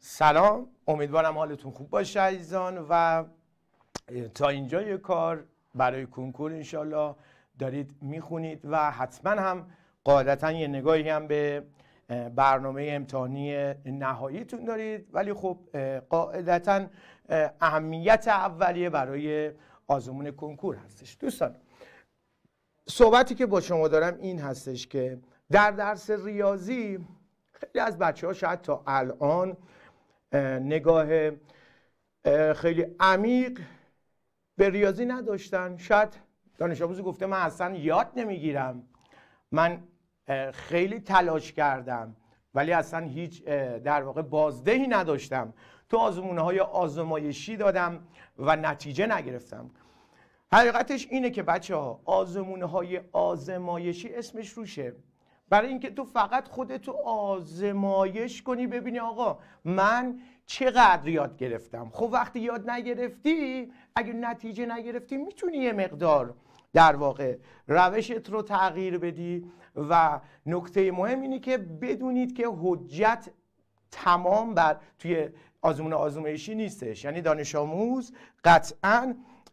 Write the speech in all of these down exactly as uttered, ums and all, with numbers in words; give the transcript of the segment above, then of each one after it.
سلام، امیدوارم حالتون خوب باشه عزیزان و تا اینجای کار برای کنکور انشالله دارید میخونید و حتما هم قاعدتا یه نگاهی هم به برنامه امتحانی نهاییتون دارید، ولی خب قاعدتا اهمیت اولیه برای آزمون کنکور هستش. دوستان، صحبتی که با شما دارم این هستش که در درس ریاضی خیلی از بچه ها شاید تا الان نگاه خیلی عمیق به ریاضی نداشتن. شاید دانش آموزی گفته من اصلا یاد نمیگیرم، من خیلی تلاش کردم ولی اصلا هیچ در واقع بازدهی نداشتم، تو آزمونهای آزمایشی دادم و نتیجه نگرفتم. حقیقتش اینه که بچه ها آزمونهای آزمایشی اسمش روشه، برای اینکه تو فقط خودتو آزمایش کنی ببینی آقا من چقدر یاد گرفتم. خب وقتی یاد نگرفتی، اگه نتیجه نگرفتی، میتونی یه مقدار در واقع روشت رو تغییر بدی. و نکته مهم اینه که بدونید که حجت تمام بر توی آزمون آزمایشی نیستش، یعنی دانش آموز قطعاً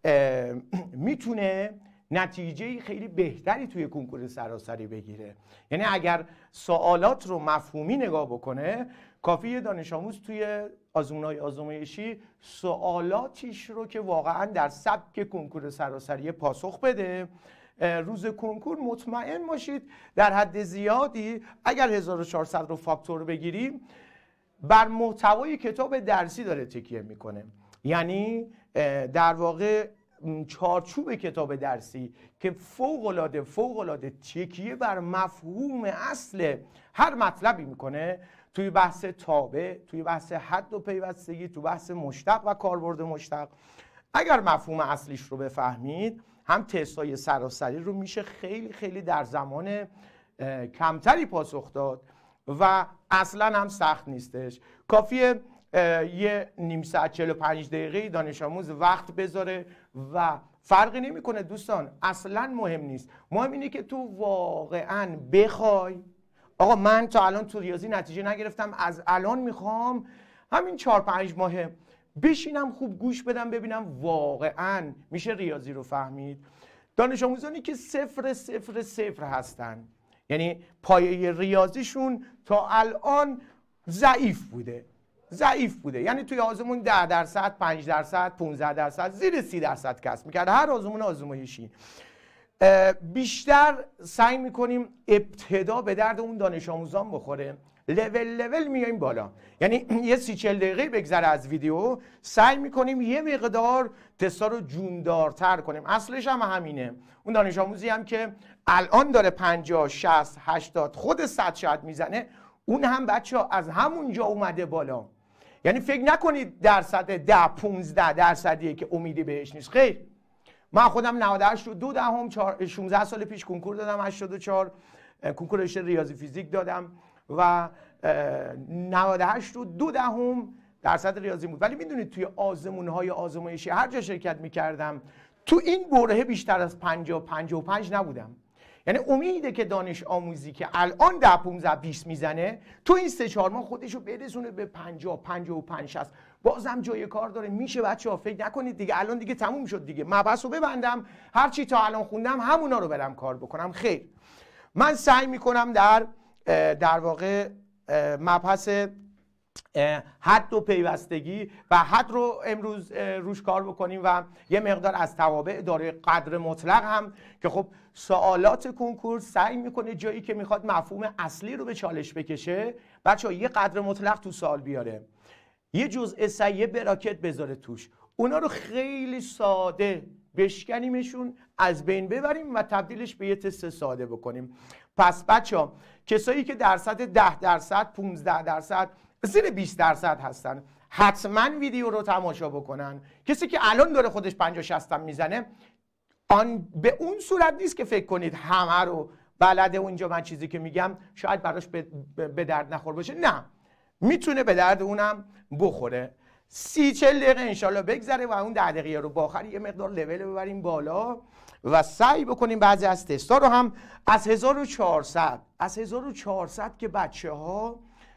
میتونه نتیجه خیلی بهتری توی کنکور سراسری بگیره. یعنی اگر سوالات رو مفهومی نگاه بکنه، کافیه دانش آموز توی آزمون‌های آزمایشی سوالاتیش رو که واقعا در سبک کنکور سراسری پاسخ بده. روز کنکور مطمئن باشید در حد زیادی اگر هزار و چهارصد رو فاکتور بگیریم بر محتوای کتاب درسی داره تکیه میکنه، یعنی در واقع چارچوب کتاب درسی که فوق‌العاده فوق‌العاده تکیه بر مفهوم اصل هر مطلبی میکنه، توی بحث تابع، توی بحث حد و پیوستگی، توی بحث مشتق و کاربرد مشتق. اگر مفهوم اصلیش رو بفهمید، هم تست‌های سراسری رو میشه خیلی خیلی در زمان کمتری پاسخ داد و اصلا هم سخت نیستش. کافیه یه نیم ساعت چهل و پنج دقیقه دانش آموز وقت بذاره و فرقی نمیکنه دوستان، اصلا مهم نیست. مهم اینه که تو واقعا بخوای آقا من تا الان تو ریاضی نتیجه نگرفتم، از الان میخوام همین چهار پنج ماهه بشینم خوب گوش بدم ببینم واقعا میشه ریاضی رو فهمید. دانش آموزانی که صفر صفر صفر هستن، یعنی پایه ریاضیشون تا الان ضعیف بوده ضعیف بوده یعنی توی آزمون ده درصد، پنج درصد، پانزده درصد، زیر سی درصد کسب میکرد هر آزمون آزمایشی. بیشتر سعی میکنیم ابتدا به درد اون دانش آموزان بخوره، لول لول میایم بالا. یعنی یه سی چل دقیقه بگذره از ویدیو، سعی میکنیم یه مقدار تستا رو جوندارتر کنیم. اصلش هم همینه. اون دانش آموزی هم که الان داره پنجاه، شصت، هشتاد، خود صد شاید میزنه، اون هم بچه ها از همونجا اومده بالا. یعنی فکر نکنید درصد ده پونزده درصدیه که امیدی بهش نیست، خیر. من خودم نود و هشت و دو دهم شانزده سال پیش کنکور دادم، هشتاد و چهار کنکور رشته ریاضی فیزیک دادم و نود و هشت و دو دهم درصد ریاضی بود. ولی میدونید توی آزمون‌های آزمایشی هر جا شرکت میکردم تو این برهه بیشتر از پنجاه پنجاه و پنج نبودم. یعنی امیده که دانش آموزی که الان ده پونزده بیست میزنه تو این سه چهار ماه خودشو برسونه به پنجاه پنجاه و پنج شصت، بازم جای کار داره. میشه بچه‌ها فکر نکنید دیگه الان دیگه تموم شد دیگه، مبحث رو ببندم هر چی تا الان خوندم همونا رو برم کار بکنم. خیر، من سعی میکنم در در واقع مبحث حد و پیوستگی و حد رو امروز روش کار بکنیم و یه مقدار از توابع داره قدر مطلق هم که خب سوالات کنکور سعی میکنه جایی که میخواد مفهوم اصلی رو به چالش بکشه بچه‌ها یه قدر مطلق تو سوال بیاره، یه جزء سعیه براکت بذاره توش، اونا رو خیلی ساده بشکنیمشون، از بین ببریم و تبدیلش به یه تست ساده بکنیم. پس بچه‌ها کسایی که درصد ده درصد، پانزده درصد، زیر بیست درصد هستن حتما ویدیو رو تماشا بکنن. کسی که الان داره خودش پنجاه شصت میزنه، آن به اون صورت نیست که فکر کنید همه رو بلده اونجا من چیزی که میگم شاید براش به درد نخور باشه، نه، میتونه به درد اونم بخوره. سی چل دقیقه انشالله بگذره و اون ده دقیقه رو با آخر یه مقدار لول ببریم بالا و سعی بکنیم بعضی از تستا رو هم از هزار و چهارصد از هزار و چهارصد که بچه ها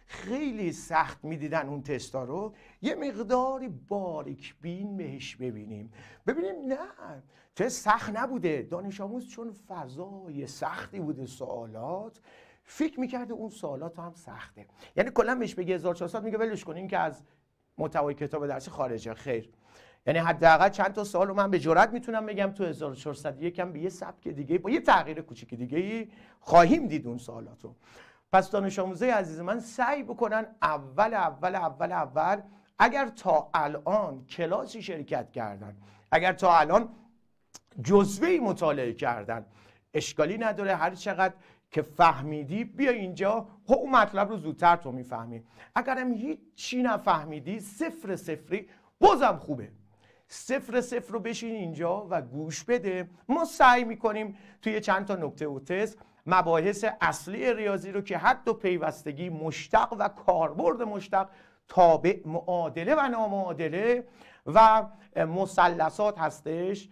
خیلی سخت میدیدن اون تستا رو، یه مقداری باریک بین بهش ببینیم، ببینیم نه تست سخت نبوده. دانش آموز چون فضای سختی بوده سوالات، فکر میکرده اون سوالات هم سخته، یعنی کلا بهش بگه هزار و چهارصد میگه ولش کنین که از محتوای کتاب درسی خارجه. خیر، یعنی حداقل چند تا سوالو من به جرئت میتونم بگم تو هزار و چهارصد یکم به یه سبک دیگه با یه تغییر کوچیک دیگه خواهیم دید اون سوالاتو. پس دانش آموزای عزیز من سعی بکنن اول اول اول اول اگر تا الان کلاسی شرکت کردن، اگر تا الان جزوه‌ای مطالعه کردن، اشکالی نداره، هر چقدر که فهمیدی بیا اینجا، خب اون مطلب رو زودتر تو میفهمی. اگرم هیچی نفهمیدی صفر صفری بازم خوبه، صفر صفر رو بشین اینجا و گوش بده. ما سعی میکنیم توی چند تا نکته و تست مباحث اصلی ریاضی رو که حد و پیوستگی، مشتق و کاربرد مشتق، تابع، معادله و نامعادله و مثلثات هستش،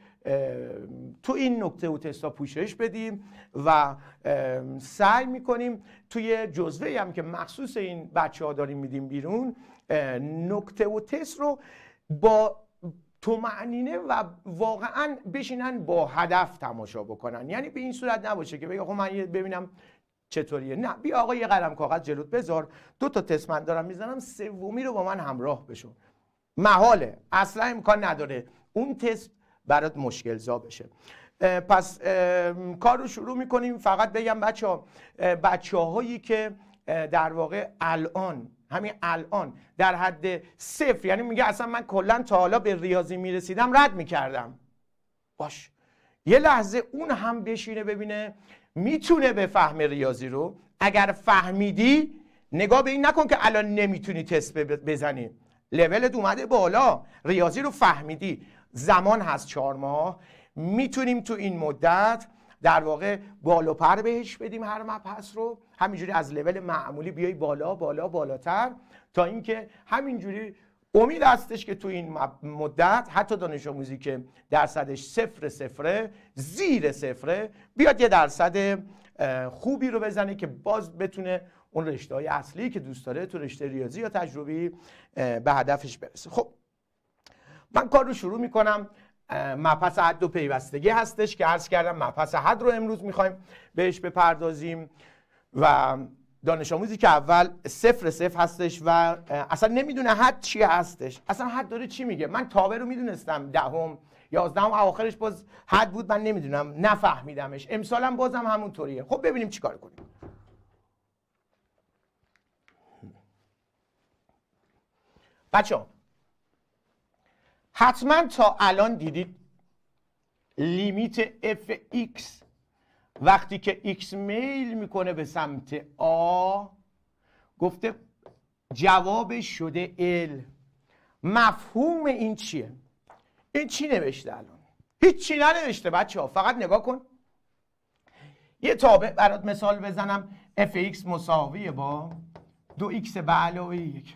تو این نکته و تستا پوشش بدیم و سعی میکنیم توی جزوه‌ای هم که مخصوص این بچه ها داریم میدیم بیرون، نکته و تست رو با طمأنینه و واقعا بشینن با هدف تماشا بکنن. یعنی به این صورت نباشه که بگه آقا من ببینم چطوریه، نه بیا آقا یه قلم کاغذ جلوت بذار، دو تا تست من دارم میزنم، سومی رو با من همراه بشون. محاله، اصلا امکان نداره اون تست برات مشکل زا بشه. پس کار رو شروع میکنیم. فقط بگم بچه ها، بچه هایی که در واقع الان همین الان در حد صفر، یعنی میگه اصلا من کلا تا حالا به ریاضی میرسیدم رد میکردم، باش یه لحظه اون هم بشینه ببینه میتونه بفهمه ریاضی رو. اگر فهمیدی نگاه به این نکن که الان نمیتونی تست بزنی، لولت اومده بالا، ریاضی رو فهمیدی، زمان هست چهار ماه، میتونیم تو این مدت در واقع بالا پر بهش بدیم هر مبحث رو، همینجوری از لول معمولی بیای بالا بالا بالاتر، تا اینکه همینجوری امید هستش که تو این مدت حتی دانش آموزی که درصدش صفر صفره، زیر صفره، بیاد یه درصد خوبی رو بزنه که باز بتونه اون رشته‌های اصلی که دوست داره تو رشته ریاضی یا تجربی به هدفش برسه. خب من کار رو شروع میکنم. مبحث حد و پیوستگی هستش که عرض کردم مبحث حد رو امروز میخوایم بهش بپردازیم و دانش آموزی که اول صفر صفر هستش و اصلا نمیدونه حد چی هستش، اصلا حد داره چی میگه. من تابع رو میدونستم، دهم یازدهم آخرش باز حد بود، من نمیدونم، نفهمیدمش. امسالم بازم همونطوریه. خب ببینیم چی کار کنیم. بچه‌ها حتما تا الان دیدید لیمیت اف ایکس وقتی که ایکس میل میکنه به سمت آ، گفته جوابش شده ال. مفهوم این چیه؟ این چی نوشته الان؟ هیچی ننوشته بچه ها، فقط نگاه کن. یه تابع برات مثال بزنم، اف ایکس مساویه با دو ایکس به علاوه یک.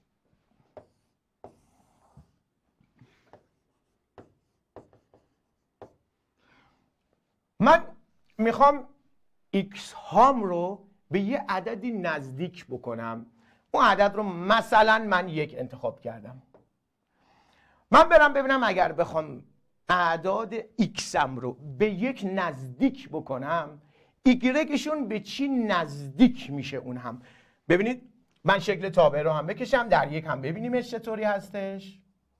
من میخوام ایکس هام رو به یه عددی نزدیک بکنم. اون عدد رو مثلا من یک انتخاب کردم. من برم ببینم اگر بخوام اعداد ایکسم رو به یک نزدیک بکنم، ایگرگشون به چی نزدیک میشه اون هم. ببینید من شکل تابع رو هم بکشم، در یک هم ببینیمش چطوری هستش.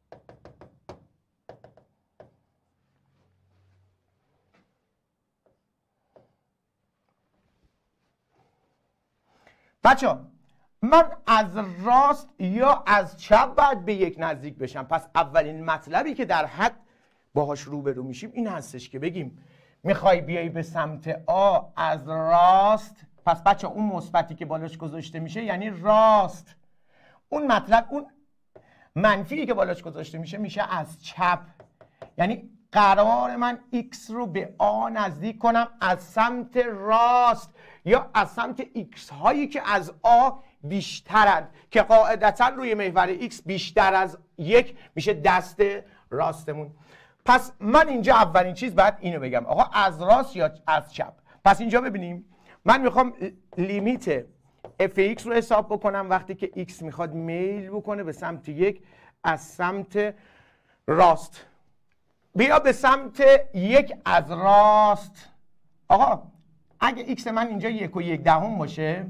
بچه ها من از راست یا از چپ باید به یک نزدیک بشم. پس اولین مطلبی که در حد باهاش روبرو میشیم این هستش که بگیم میخوای بیای به سمت آ از راست، پس بچه اون مثبتی که بالاش گذاشته میشه یعنی راست. اون مطلب، اون منفی که بالاش گذاشته میشه میشه از چپ. یعنی قرار من x رو به آ نزدیک کنم از سمت راست یا از سمت x هایی که از آ بیشترند، که قاعدتا روی محور x بیشتر از یک میشه دست راستمون. پس من اینجا اولین چیز باید اینو بگم، آقا از راست یا از چپ. پس اینجا ببینیم من میخوام لیمیت اف ایکس رو حساب بکنم وقتی که ایکس میخواد میل بکنه به سمت یک از سمت راست. بیا به سمت یک از راست. آقا اگه ایکس من اینجا یک و یک دهم باشه،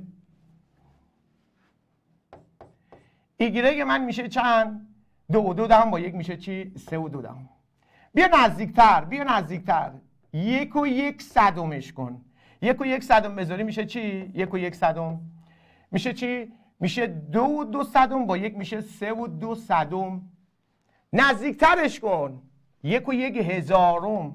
ایگرگ من میشه چند؟ دو و دو دهم با یک میشه چی؟ سه و دو دهم. بیا نزدیکتر، بیا نزدیکتر. یک و یک صدمش کن. یک و یک صدم بذاری میشه چی؟ یک و یک صدم میشه چی؟ میشه دو و دو صدم با یک میشه سه و دو صدم. نزدیکترش کن. یک و یک هزارم.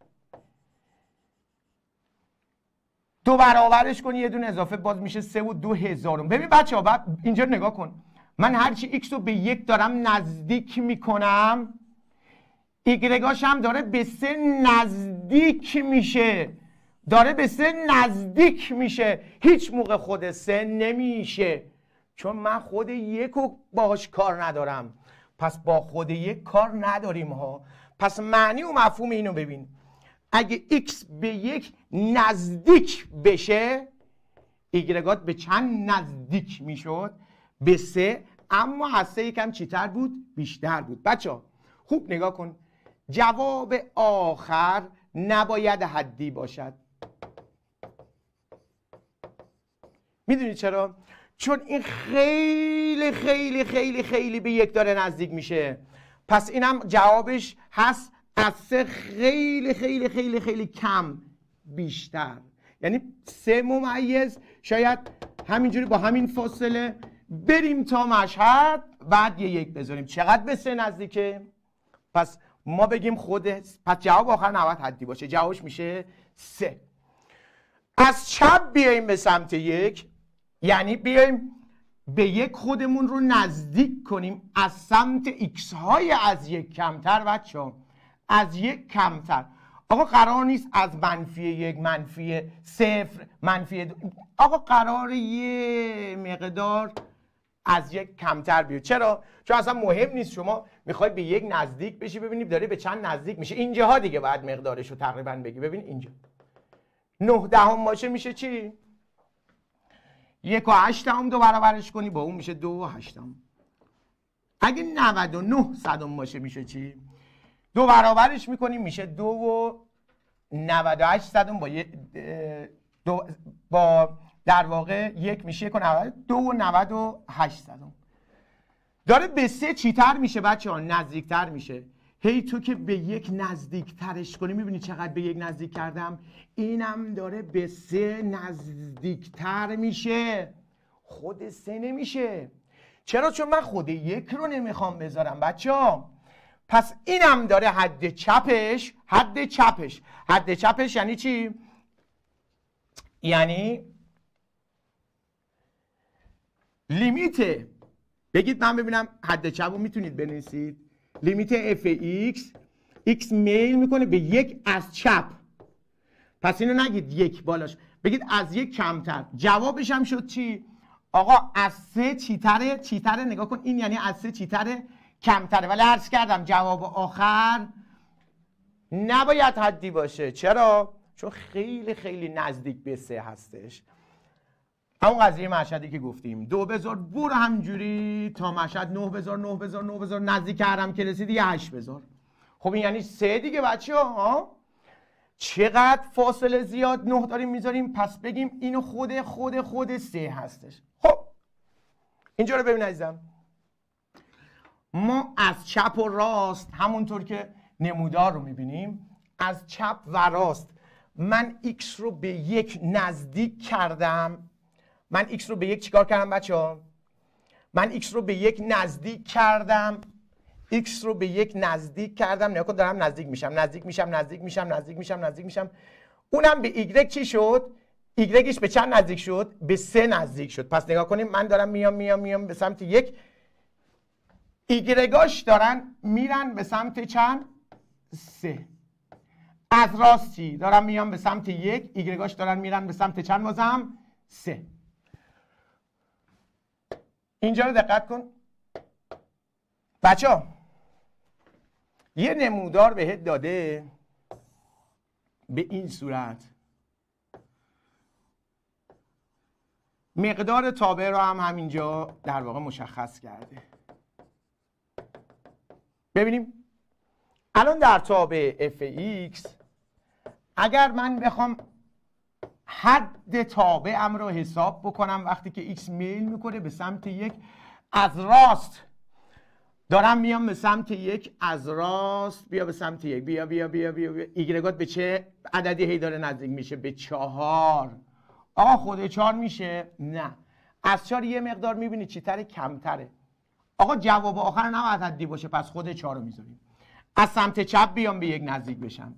دو برابرش کن، یه دونه اضافه باز میشه سه و دو هزارم. ببین بچه ها اینجا نگاه کن. من هرچی ایکس رو به یک دارم نزدیک میکنم، ایگرگاش هم داره به سه نزدیک میشه. داره به سه نزدیک میشه. هیچ موقع خود سه نمیشه، چون من خود یک رو باهاش کار ندارم. پس با خود یک کار نداریم ها. پس معنی و مفهوم اینو ببین. اگه x به یک نزدیک بشه، ایگرگات به چند نزدیک میشد؟ به سه. اما از سه یکم چیتر بود؟ بیشتر بود. بچه ها خوب نگاه کن. جواب آخر نباید حدی باشد. میدونی چرا؟ چون این خیلی خیلی خیلی خیلی به یک داره نزدیک میشه. پس اینم جوابش هست از سه خیلی خیلی خیلی خیلی کم بیشتر. یعنی سه ممیز شاید همینجوری با همین فاصله بریم تا مشهد، بعد یه یک بذاریم. چقدر به سه نزدیکه؟ پس ما بگیم خود، پس جواب آخر نباید حدی باشه. جوابش میشه سه. از چپ بیاییم به سمت یک، یعنی بیاییم به یک خودمون رو نزدیک کنیم از سمت ایکس های از یک کمتر. بچه ها از یک کمتر. آقا قرار نیست از منفی یک، منفی صفر، منفی دو. آقا قرار یه مقدار از یک کمتر بیاد. چرا؟ چون اصلا مهم نیست شما میخوای به یک نزدیک بشی، ببینید داره به چند نزدیک میشه. اینجاها دیگه باید مقدارش رو تقریبا بگی. ببین اینجا نه دهم باشه میشه چی؟ یک و هشت دهم دو برابرش کنی با اون میشه دو و هشت دهم. اگه نود و نه صدم باشه میشه چی؟ دو برابرش میکنیم میشه دو و نود و هشت صدم با دو با در واقع یک میشه یک و نود دو و نود و هشت صدم. داره به سه چیتر میشه بچه ها؟ نزدیکتر میشه. هی تو که به یک نزدیکترش کنی، میبینی چقدر به یک نزدیک کردم؟ اینم داره به سه نزدیکتر میشه. خود سه نمیشه. چرا؟ چون من خود یک رو نمیخوام بذارم بچه ها. پس اینم داره حد چپش، حد چپش حد چپش یعنی چی؟ یعنی لیمیت، بگید من ببینم حد چپ رو میتونید بنویسید. لیمیت اف ایکس، ایکس میل میکنه به یک از چپ. پس اینو نگید یک بالاش، بگید از یک کمتر. جوابش هم شد چی؟ آقا از سه چیتره. چیتره نگاه کن، این یعنی از سه چیتره کمتره. ولی عرض کردم جواب آخر نباید حدی باشه. چرا؟ چون خیلی خیلی نزدیک به سه هستش. همون قضیه مشهدی که گفتیم، دو بذار برو همجوری تا مشهد، نه بذار نه بذار نه بذار نزدیک کردم که رسیدی یه هشت بذار. خب این یعنی سه دیگه بچه ها. چقدر فاصله زیاد نه داریم میذاریم. پس بگیم اینو خود خود خود سه هستش. خب اینجا رو ببین عزیزم، ما از چپ و راست همونطور که نمودار رو میبینیم، از چپ و راست من ایکس رو به یک نزدیک کردم. من ایکس رو به یک چیکار کردم بچه ها؟ من ایکس رو به یک نزدیک کردم. ایکس رو به یک نزدیک کردم. نگاه کن دارم نزدیک میشم نزدیک میشم نزدیک میشم نزدیک میشم نزدیک میشم. اونم به ایگرگ چی شد؟ ایگرگش به چند نزدیک شد؟ به سه نزدیک شد. پس نگاه کنیم من دارم میام میام میام به سمت یک، ایگرگاش دارن میرن به سمت چند؟ سه. از راستی دارم میام به سمت یک، ایگرگاش دارن میرن به سمت چند بازم؟ سه. اینجا رو دقت کن بچه ها. یه نمودار بهت داده به این صورت. مقدار تابع رو هم همینجا در واقع مشخص کرده. ببینیم الان در تابع اف ایکس اگر من بخوام حد تابعم رو حساب بکنم وقتی که ایکس میل میکنه به سمت یک، از راست دارم میام به سمت یک، از راست بیا به سمت یک، بیا بیا بیا بیا, بیا. ایگرگات به چه عددی هی داره نزدیک میشه؟ به چهار. آقا خود چهار میشه؟ نه، از چهار یه مقدار میبینید چی تره؟ کمتره. آقا جواب آخر نباید حدی باشه، پس خود چهار رو میذاریم. از سمت چپ بیام به یک نزدیک بشم،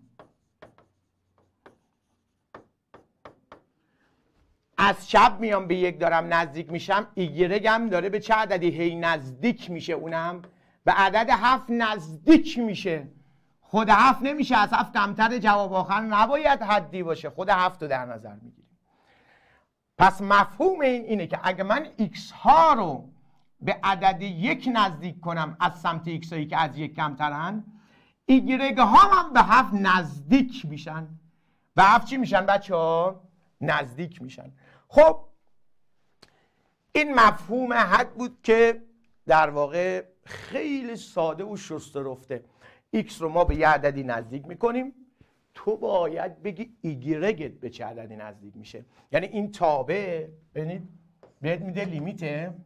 از چپ میام به یک دارم نزدیک میشم، ایگرگم داره به چه عددی هی نزدیک میشه؟ اونم به عدد هفت نزدیک میشه. خود هفت نمیشه، از هفت کمتر، جواب آخر نباید حدی باشه، خود هفت رو در نظر میگیریم. پس مفهوم این اینه که اگه من ایکس ها رو به عدد یک نزدیک کنم از سمت ایکس هایی که از یک کمترن، ایگرگ ها هم به هفت نزدیک میشن. به هفت چی میشن بچه ها؟ نزدیک میشن. خب این مفهوم حد بود که در واقع خیلی ساده و شسته رفته. ایکس رو ما به یه عددی نزدیک میکنیم، تو باید بگی ایگرگت به چه عددی نزدیک میشه. یعنی این تابع ببینید بهت میده لیمیت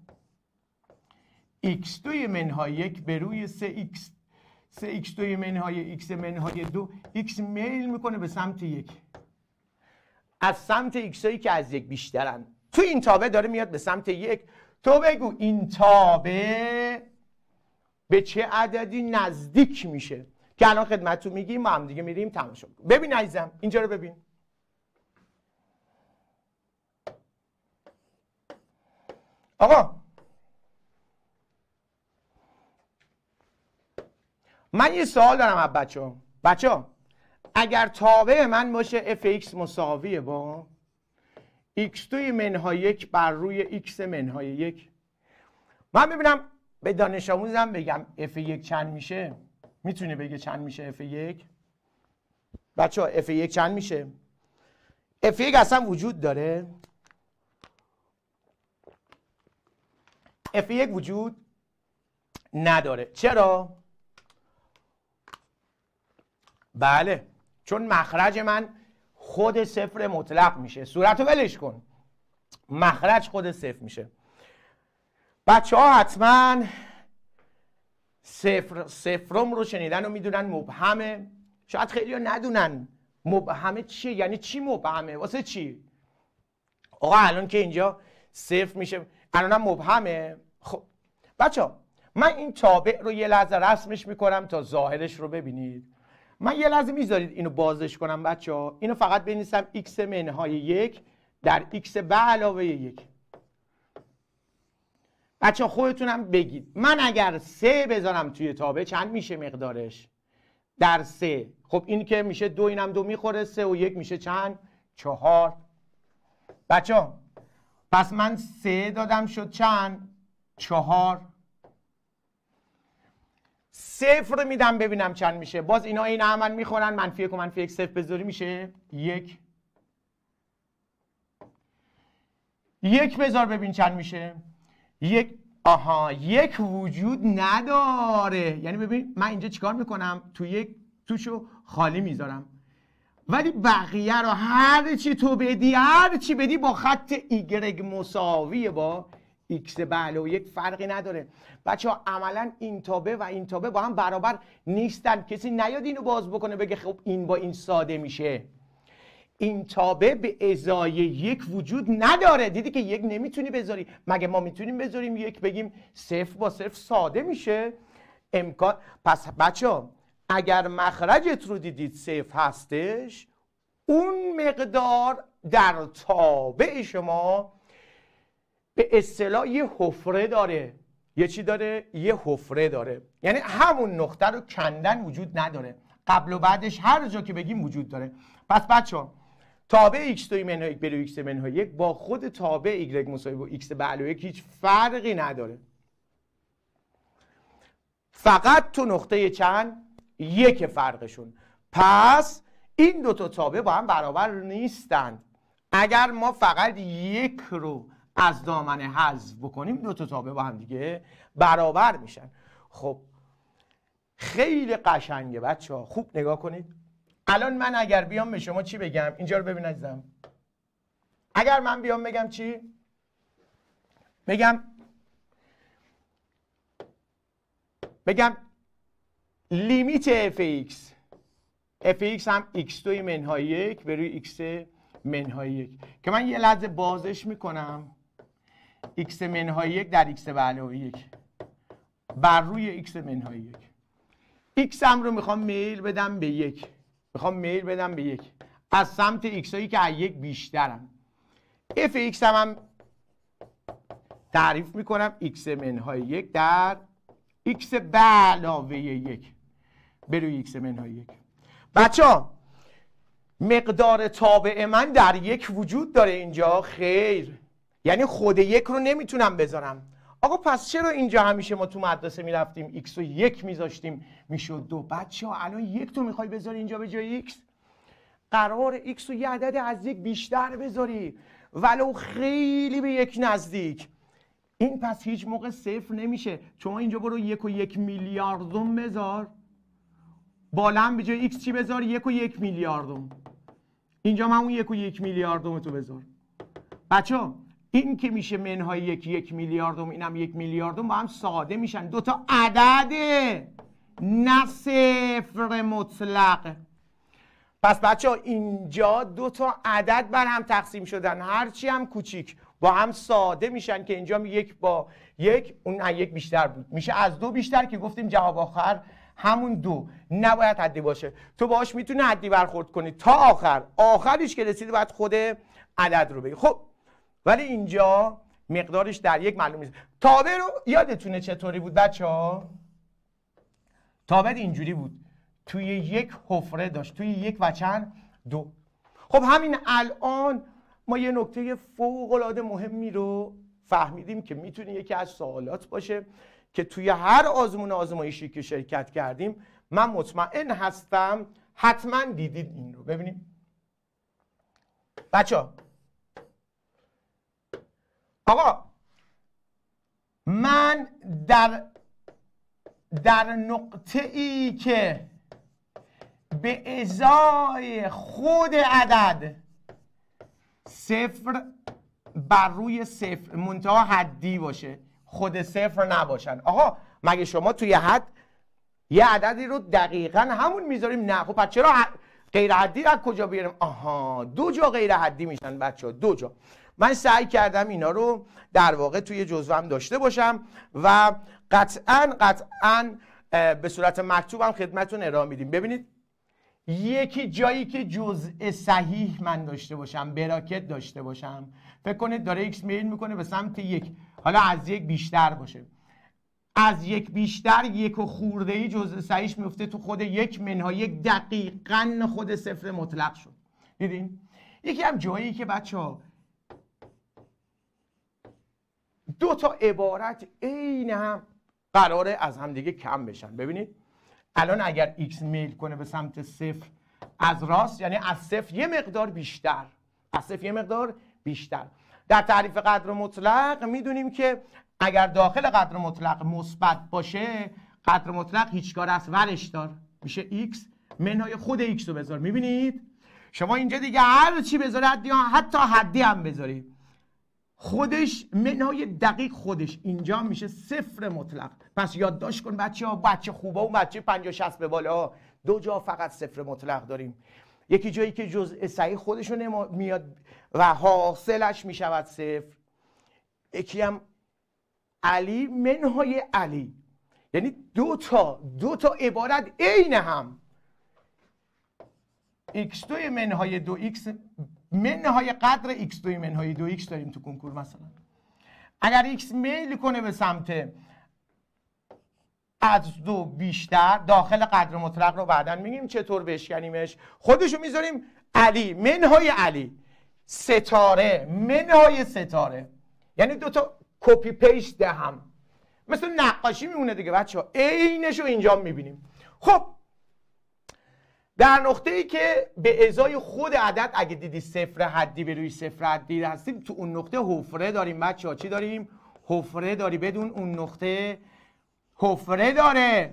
ایکس دوی منهای یک به روی سه ایکس سه ایکس دوی منهای ایکس منهای دو، ایکس میل میکنه به سمت یک از سمت ایکس هایی که از یک بیشترن. تو این تابع داره میاد به سمت یک، تو بگو این تابع به چه عددی نزدیک میشه که الان خدمتتون میگیم، ما هم دیگه میریم تماشا کنیم. ببین عزیزم اینجا رو ببین. آقا من یه سوال دارم از بچه ها. بچه ها اگر تابع من باشه اف ایکس مساویه با ایکس دوی منهای یک بر روی ایکس منهای یک، من ببینم به دانش آموزم بگم اف یک چند میشه؟ میتونه بگه چند میشه اف یک؟ بچه ها اف یک چند میشه؟ اف یک اصلا وجود داره؟ اف یک وجود نداره. چرا؟ بله چون مخرج من خود صفر مطلق میشه. صورت رو ولش کن، مخرج خود صفر میشه. بچه ها حتما صفر صفرم رو شنیدن و میدونن مبهمه. شاید خیلی ها ندونن مبهمه چیه. یعنی چی مبهمه؟ واسه چی؟ آقا الان که اینجا صفر میشه الانم مبهمه. خب بچه ها من این تابع رو یه لحظه رسمش میکنم تا ظاهرش رو ببینید. من یه لحظه میذارید اینو بازش کنم بچه ها. اینو فقط بنویسم ایکس منهای یک در ایکس به علاوه یک. بچه ها خودتونم بگید من اگر سه بذارم توی تابع چند میشه مقدارش؟ در سه. خب این که میشه دو، اینم دو میخوره، سه و یک میشه چند؟ چهار. بچه ها پس من سه دادم شد چند؟ چهار. صفر میدم ببینم چند میشه. باز اینا این همن میخورن، منفی یک و منفی یک صفر بذاری میشه یک. یک بذار ببین چند میشه. یک. آها یک وجود نداره. یعنی ببین من اینجا چیکار میکنم؟ تو یک توشو خالی میذارم، ولی بقیه رو هر چی تو بدی هر چی بدی با خط ایگرگ مساویه با ایکس به علاوه یک، فرقی نداره. بچه ها عملا این تابع و این تابع با هم برابر نیستن. کسی نیاد اینو باز بکنه بگه خب این با این ساده میشه. این تابع به ازای یک وجود نداره. دیدی که یک نمیتونی بذاری. مگه ما میتونیم بذاریم یک بگیم صفر با صفر ساده میشه؟ امکان. پس بچه ها اگر مخرجت رو دیدید صفر هستش، اون مقدار در تابع شما به اصطلاح یه حفره داره. یه چی داره؟ یه حفره داره. یعنی همون نقطه رو کندن وجود نداره. قبل و بعدش هر جا که بگیم وجود داره. پس بچه‌ها تابع ایکس دوی منهای یک به روی ایکس منهای یک با خود تابع ایگرگ مساوی با ایکس به علاوه یک هیچ فرقی نداره. فقط تو نقطه چند؟ یک فرقشون. پس این دو تا تابع با هم برابر نیستند. اگر ما فقط یک رو از دامنه حذف بکنیم دو تا تابع با هم دیگه برابر میشن. خب خیلی قشنگه بچه ها، خوب نگاه کنید. الان من اگر بیام به شما چی بگم، اینجا رو ببین عزیزم، اگر من بیام بگم چی؟ بگم بگم لیمیت اف ایکس، اف ایکس هم ایکس دو منهای یک بر روی ایکس منهای یک، که من یه لحظه بازش میکنم، ایکس منهای یک در ایکس به علاوه یک بر روی ایکس منهای یک. ایکس هم رو میخوام میل بدم به یک، میخوام میل بدم به یک از سمت ایکس هایی که از یک بیشترم. اف ایکس هم, هم تعریف میکنم ایکس منهای یک در ایکس به علاوه یک به روی ایکس منهای یک. بچه ها مقدار تابع من در یک وجود داره اینجا؟ خیر، یعنی خود یک رو نمیتونم بذارم. آقا پس چرا اینجا همیشه ما تو مدرسه میرفتیم ایکس رو یک میذاشتیم میشد دو؟ بچه ها الان یک تو میخوای بذاری اینجا به جای ایکس؟ قرار ایکس رو یه عدد از یک بیشتر بذاری ولو خیلی به یک نزدیک. این پس هیچ موقع صفر نمیشه. شما اینجا برو یک و یک میلیاردم بذار، بالا هم به جای ایکس چی بذار؟ یک و یک میلیاردم. اینجا من اون یک و یک میلیاردم تو بذار. بچه ها این که میشه منهای یک یک میلیاردم، اینم یک میلیاردم، با هم ساده میشن. دوتا عدده نه صفر مطلق. پس بچه ها اینجا دوتا عدد بر هم تقسیم شدن، هرچی هم کوچیک با هم ساده میشن، که اینجا یک با یک، اون از یک بیشتر بود، میشه از دو بیشتر، که گفتیم جواب آخر همون دو نباید حدی باشه. تو باهاش میتونه حدی برخورد کنی تا آخر، آخرش که رسیده باید خود عدد رو بگی. خب ولی اینجا مقدارش در یک معلوم نیست. تابع رو یادتونه چطوری بود بچه ها؟ تابع اینجوری بود، توی یک حفره داشت، توی یک و چند؟ دو. خب همین الان ما یه نکته فوق‌العاده مهمی رو فهمیدیم که میتونه یکی از سوالات باشه که توی هر آزمون آزمایشی که شرکت کردیم من مطمئن هستم حتما دیدید این رو. ببینیم بچه ها، آقا من در در نقطه ای که به ازای خود عدد صفر بر روی صفر منتها حدی باشه، خود صفر نباشن. آقا مگه شما توی حد یه عددی رو دقیقا همون میذاریم؟ نه. خب پس چرا غیر حدی از کجا بیاریم؟ آها دو جا غیر حدی میشن بچه ها، دو جا. من سعی کردم اینا رو در واقع توی جزوه‌ام داشته باشم و قطعاً قطعاً به صورت مکتوبم خدمتتون ارائه میدیم. ببینید یکی جایی که جزء صحیح من داشته باشم، براکت داشته باشم، فکر کنید داره ایکس میل میکنه به سمت یک، حالا از یک بیشتر باشه، از یک بیشتر یک و خورده ای جزء صحیحش میفته تو خود یک منهای یک، دقیقاً خود صفر مطلق شد. دیدین؟ یکی هم جایی که بچه ها دو تا عبارت عین هم قراره از هم دیگه کم بشن. ببینید الان اگر x میل کنه به سمت صفر از راست، یعنی از صفر یه مقدار بیشتر، از صفر یه مقدار بیشتر. در تعریف قدر مطلق میدونیم که اگر داخل قدر مطلق مثبت باشه، قدر مطلق هیچگاه است ورش دار، میشه x منهای خود x رو بذار. میبینید شما اینجا دیگه هر چی بذاری، حدی حتی حدی هم بذاری، خودش منهای دقیق خودش اینجا میشه صفر مطلق. پس یادداشت کن بچه ها، بچه خوبه و بچه پنجاه شصت به بالا، دو جا فقط صفر مطلق داریم. یکی جایی که جزء صحیح خودش رو میاد و حاصلش میشود صفر. یکی هم علی منهای علی، یعنی دو تا دو تا عبارت عین هم، ایکس دو منهای دو ایکس منهای قدر ایکس دو منهای دو ایکس داریم تو کنکور. مثلا اگر ایکس میل کنه به سمت از دو بیشتر، داخل قدر مطلق رو بعداً میگیم چطور بشکنیمش، خودشو میذاریم علی منهای علی، ستاره منهای ستاره، یعنی دوتا کپی پیست هم، مثل نقاشی میمونه دیگه بچه ها، عینشو اینجا میبینیم. خب در نقطه ای که به ازای خود عدد اگه دیدی صفر حدی به روی صفر حدی هستیم، تو اون نقطه حفره داریم. بچه‌ها چی داریم؟ حفره داری. بدون اون نقطه حفره داره.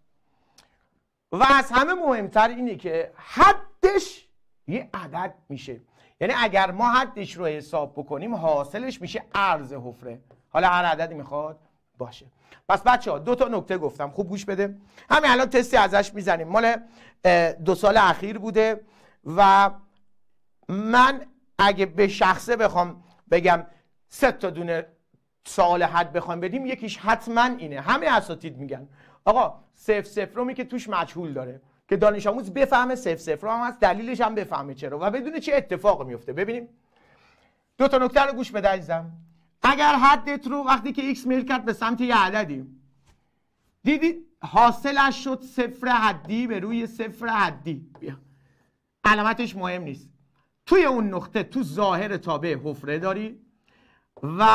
و از همه مهمتر اینه که حدش یه عدد میشه. یعنی اگر ما حدش رو حساب بکنیم حاصلش میشه عرض حفره. حالا هر عددی میخواد باشه. پس بچه ها دو تا نکته گفتم، خوب گوش بده. همین الان تستی ازش میزنیم، مال دو سال اخیر بوده و من اگه به شخصه بخوام بگم سه تا دونه سوال حد بخوام بدیم، یکیش حتما اینه. همه اساتید میگن آقا صفر صفرمی که توش مجهول داره که دانش آموز بفهمه صفر صفر هم هست، دلیلش هم بفهمه چرا و بدون چه اتفاقی میفته. ببینیم دو تا نکته رو گوش بده عزیزم. اگر حدت رو وقتی که ایکس میل کرد به سمت یه عددی، دیدید حاصلش شد صفر حدی به روی صفر حدی، بیا علامتش مهم نیست. توی اون نقطه تو ظاهر تابع حفره داری و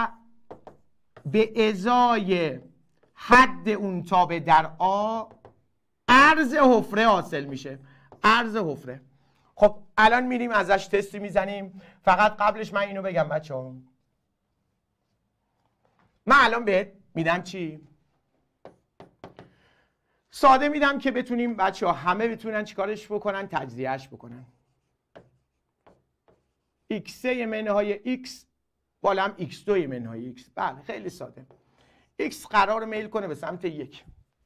به ازای حد اون تابع در آ عرض حفره حاصل میشه. عرض حفره. خب الان میریم ازش تستی میزنیم. فقط قبلش من اینو بگم بچه ها، من الان بهت میدم چی؟ ساده میدم که بتونیم بچه ها همه بتونن چیکارش بکنن؟ تجزیهش بکنن. x منهای x بالا هم x دو منهای x. بله خیلی ساده. x قرار میل کنه به سمت یک.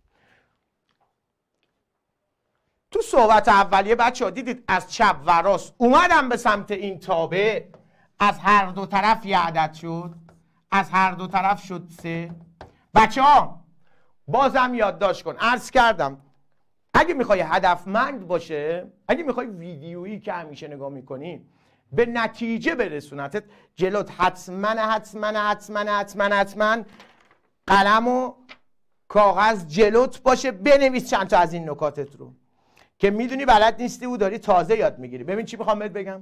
تو صحبت اولیه بچه ها دیدید از چپ و راست اومدم به سمت این تابع، از هر دو طرف یه عدد شد، از هر دو طرف شد سه. بچه ها بازم یادداشت کن، عرض کردم اگه میخوای هدفمند باشه، اگه میخوای ویدیویی که همیشه نگاه میکنی به نتیجه برسونتت، جلوت حتما حتما حتما حتما حتما قلم و کاغذ جلوت باشه، بنویس چند تا از این نکاتت رو که میدونی بلد نیستی و داری تازه یاد میگیری. ببین چی میخوام بهت بگم.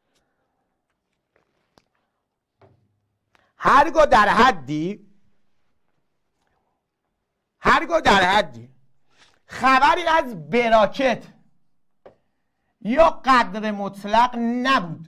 هرگاه در حدی هرگاه در حدی خبری از براکت یا قدر مطلق نبود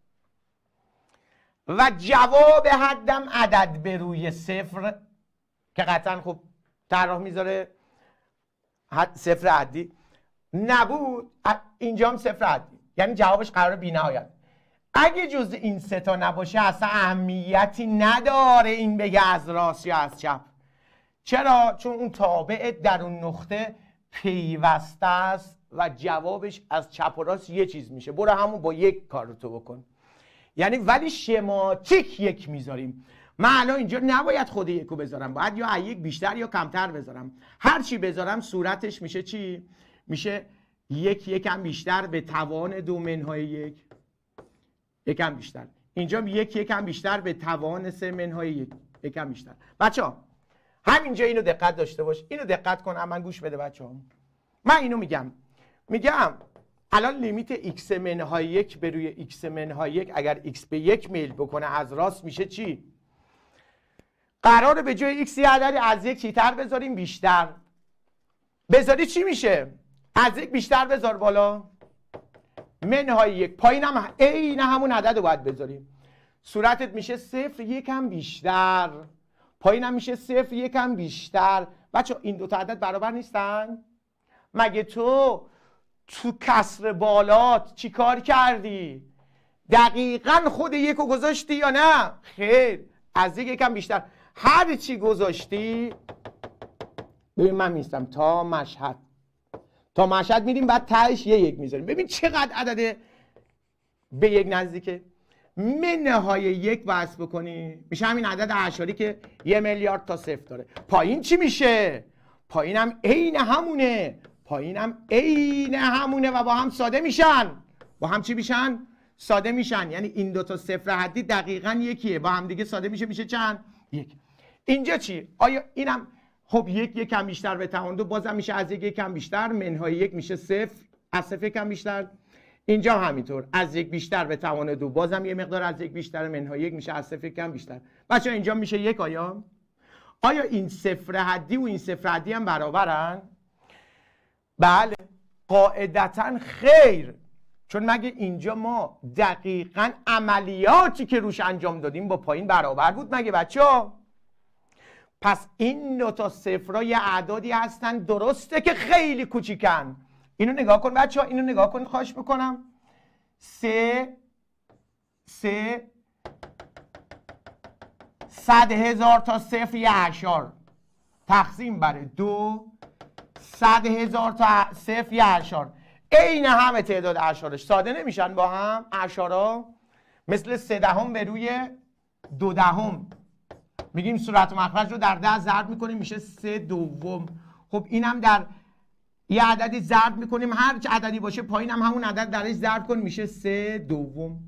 و جواب حدم عدد به روی صفر که قطعا خب طراح میذاره حد صفر حدی نبود، اینجا هم صفر حدی، یعنی جوابش قرار بی نهایت. اگه جز این سه تا نباشه اصلا اهمیتی نداره این بگه از راست یا از چپ. چرا؟ چون اون تابع در اون نقطه پیوسته است و جوابش از چپ و راست یه چیز میشه. برو همون با یک کار رو تو بکن. یعنی ولی شماتیک یک میذاریم. من الان اینجا نباید خود یکو بذارم، باید یا یک بیشتر یا کمتر بذارم. هر چی بذارم صورتش میشه چی؟ میشه یک یکم بیشتر به توان دو منهای یک، یکم بیشتر. اینجا یک یکم بیشتر به توان سه منهای یک، یکم بیشتر. بچه ها همینجا اینو دقت داشته باش، اینو دقت کن، من گوش بده بچه ها. من اینو میگم میگم الان لیمیت x منهای یک به روی x منهای یک اگر x به یک میل بکنه از راست میشه چی؟ قراره به جای x یه عددی از یک چیتر بذاریم بیشتر. بذاری چی میشه؟ از یک بیشتر بذار بالا منهای یک، پایین هم عین همون عدد رو باید بذاریم. صورتت میشه صفر یکم بیشتر، پایین هم میشه صفر یکم بیشتر. بچه این دوتا عدد برابر نیستن؟ مگه تو تو کسر بالات چی کار کردی؟ دقیقا خود یکو گذاشتی یا نه؟ خیر، از یک یکم بیشتر. هر چی گذاشتی ببین من میستم تا مشهد، تا مشهد میریم بعد تهش یه یک میذاریم. ببین چقدر عدد به یک نزدیکه. منهای یک بحث بکنی میشه همین عدد اعشاری که یه میلیارد تا صفر داره. پایین چی میشه؟ پایینم عین همونه، پایینم عین همونه و با هم ساده میشن. با هم چی میشن؟ ساده میشن. یعنی این دوتا صفر حدی دقیقاً یکیه، با هم دیگه ساده میشه. میشه چند؟ یک. اینجا چی؟ آیا اینم خب یک یک کم بیشتر به توان دو بازم میشه از یک یک کم بیشتر، منهای یک میشه صفر، از صفر کم بیشتر. اینجا همینطور از یک بیشتر به توان دو بازم یه مقدار از یک بیشتر، منهای یک میشه از صفر کم بیشتر. بچه اینجا میشه یک. آیا آیا این صفر حدی و این صفر حدی هم برابرن؟ بله. قاعدتا خیر، چون مگه اینجا ما دقیقا عملیاتی که روش انجام دادیم با پایین برابر بود مگه بچه ها؟ پس این دو تا صفرها یه اعدادی هستن درسته که خیلی کوچیکن. اینو نگاه کن بچه ها، اینو نگاه کن خواهش میکنم. سه سه صد هزار تا صفر یه اعشار تقسیم بر دو صد هزار تا صفر یه اعشار عین همه تعداد اعشارش ساده نمیشن با هم اعشارا؟ مثل سه دهم به روی دو دهم میگیم صورت و مخرج رو در ده ضرب میکنیم میشه سه دوم. خب اینم در یه عددی ضرب میکنیم، هر چه عددی باشه پایین هم همون عدد درش ضرب کنیم میشه سه دوم.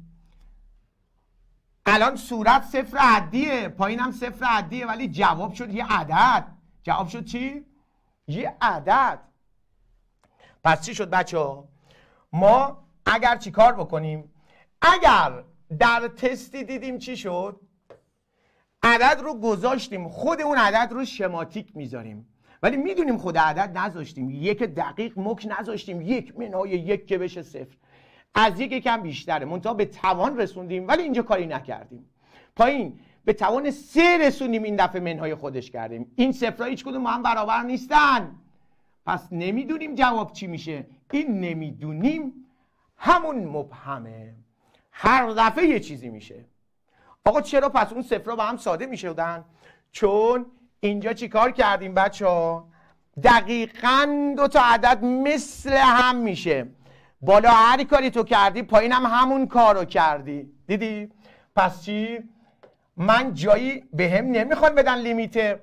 الان صورت صفر عدیه، پایین هم صفر عدیه، ولی جواب شد یه عدد. جواب شد چی؟ یه عدد. پس چی شد بچه ها؟ ما اگر چی کار بکنیم؟ اگر در تستی دیدیم چی شد؟ عدد رو گذاشتیم، خود اون عدد رو شماتیک میذاریم، ولی میدونیم خود عدد نذاشتیم، یک دقیق مک نذاشتیم، یک منهای یک که بشه صفر، از یک یکم بیشتره، منتها به توان رسوندیم ولی اینجا کاری نکردیم. پایین به توان سه رسوندیم، این دفعه منهای خودش کردیم. این صفرها هیچ کدوم با هم برابر نیستن، پس نمیدونیم جواب چی میشه. این نمیدونیم همون مبهمه، هر دفعه یه چیزی میشه. آقا چرا پس اون صفرها با هم ساده میشدن؟ چون اینجا چی کار کردیم بچه ها؟ دقیقاً دو تا عدد مثل هم میشه، بالا هر کاری تو کردی پایین هم همون کارو کردی. دیدی؟ پس چی؟ من جایی به هم نمیخوان بدن لیمیت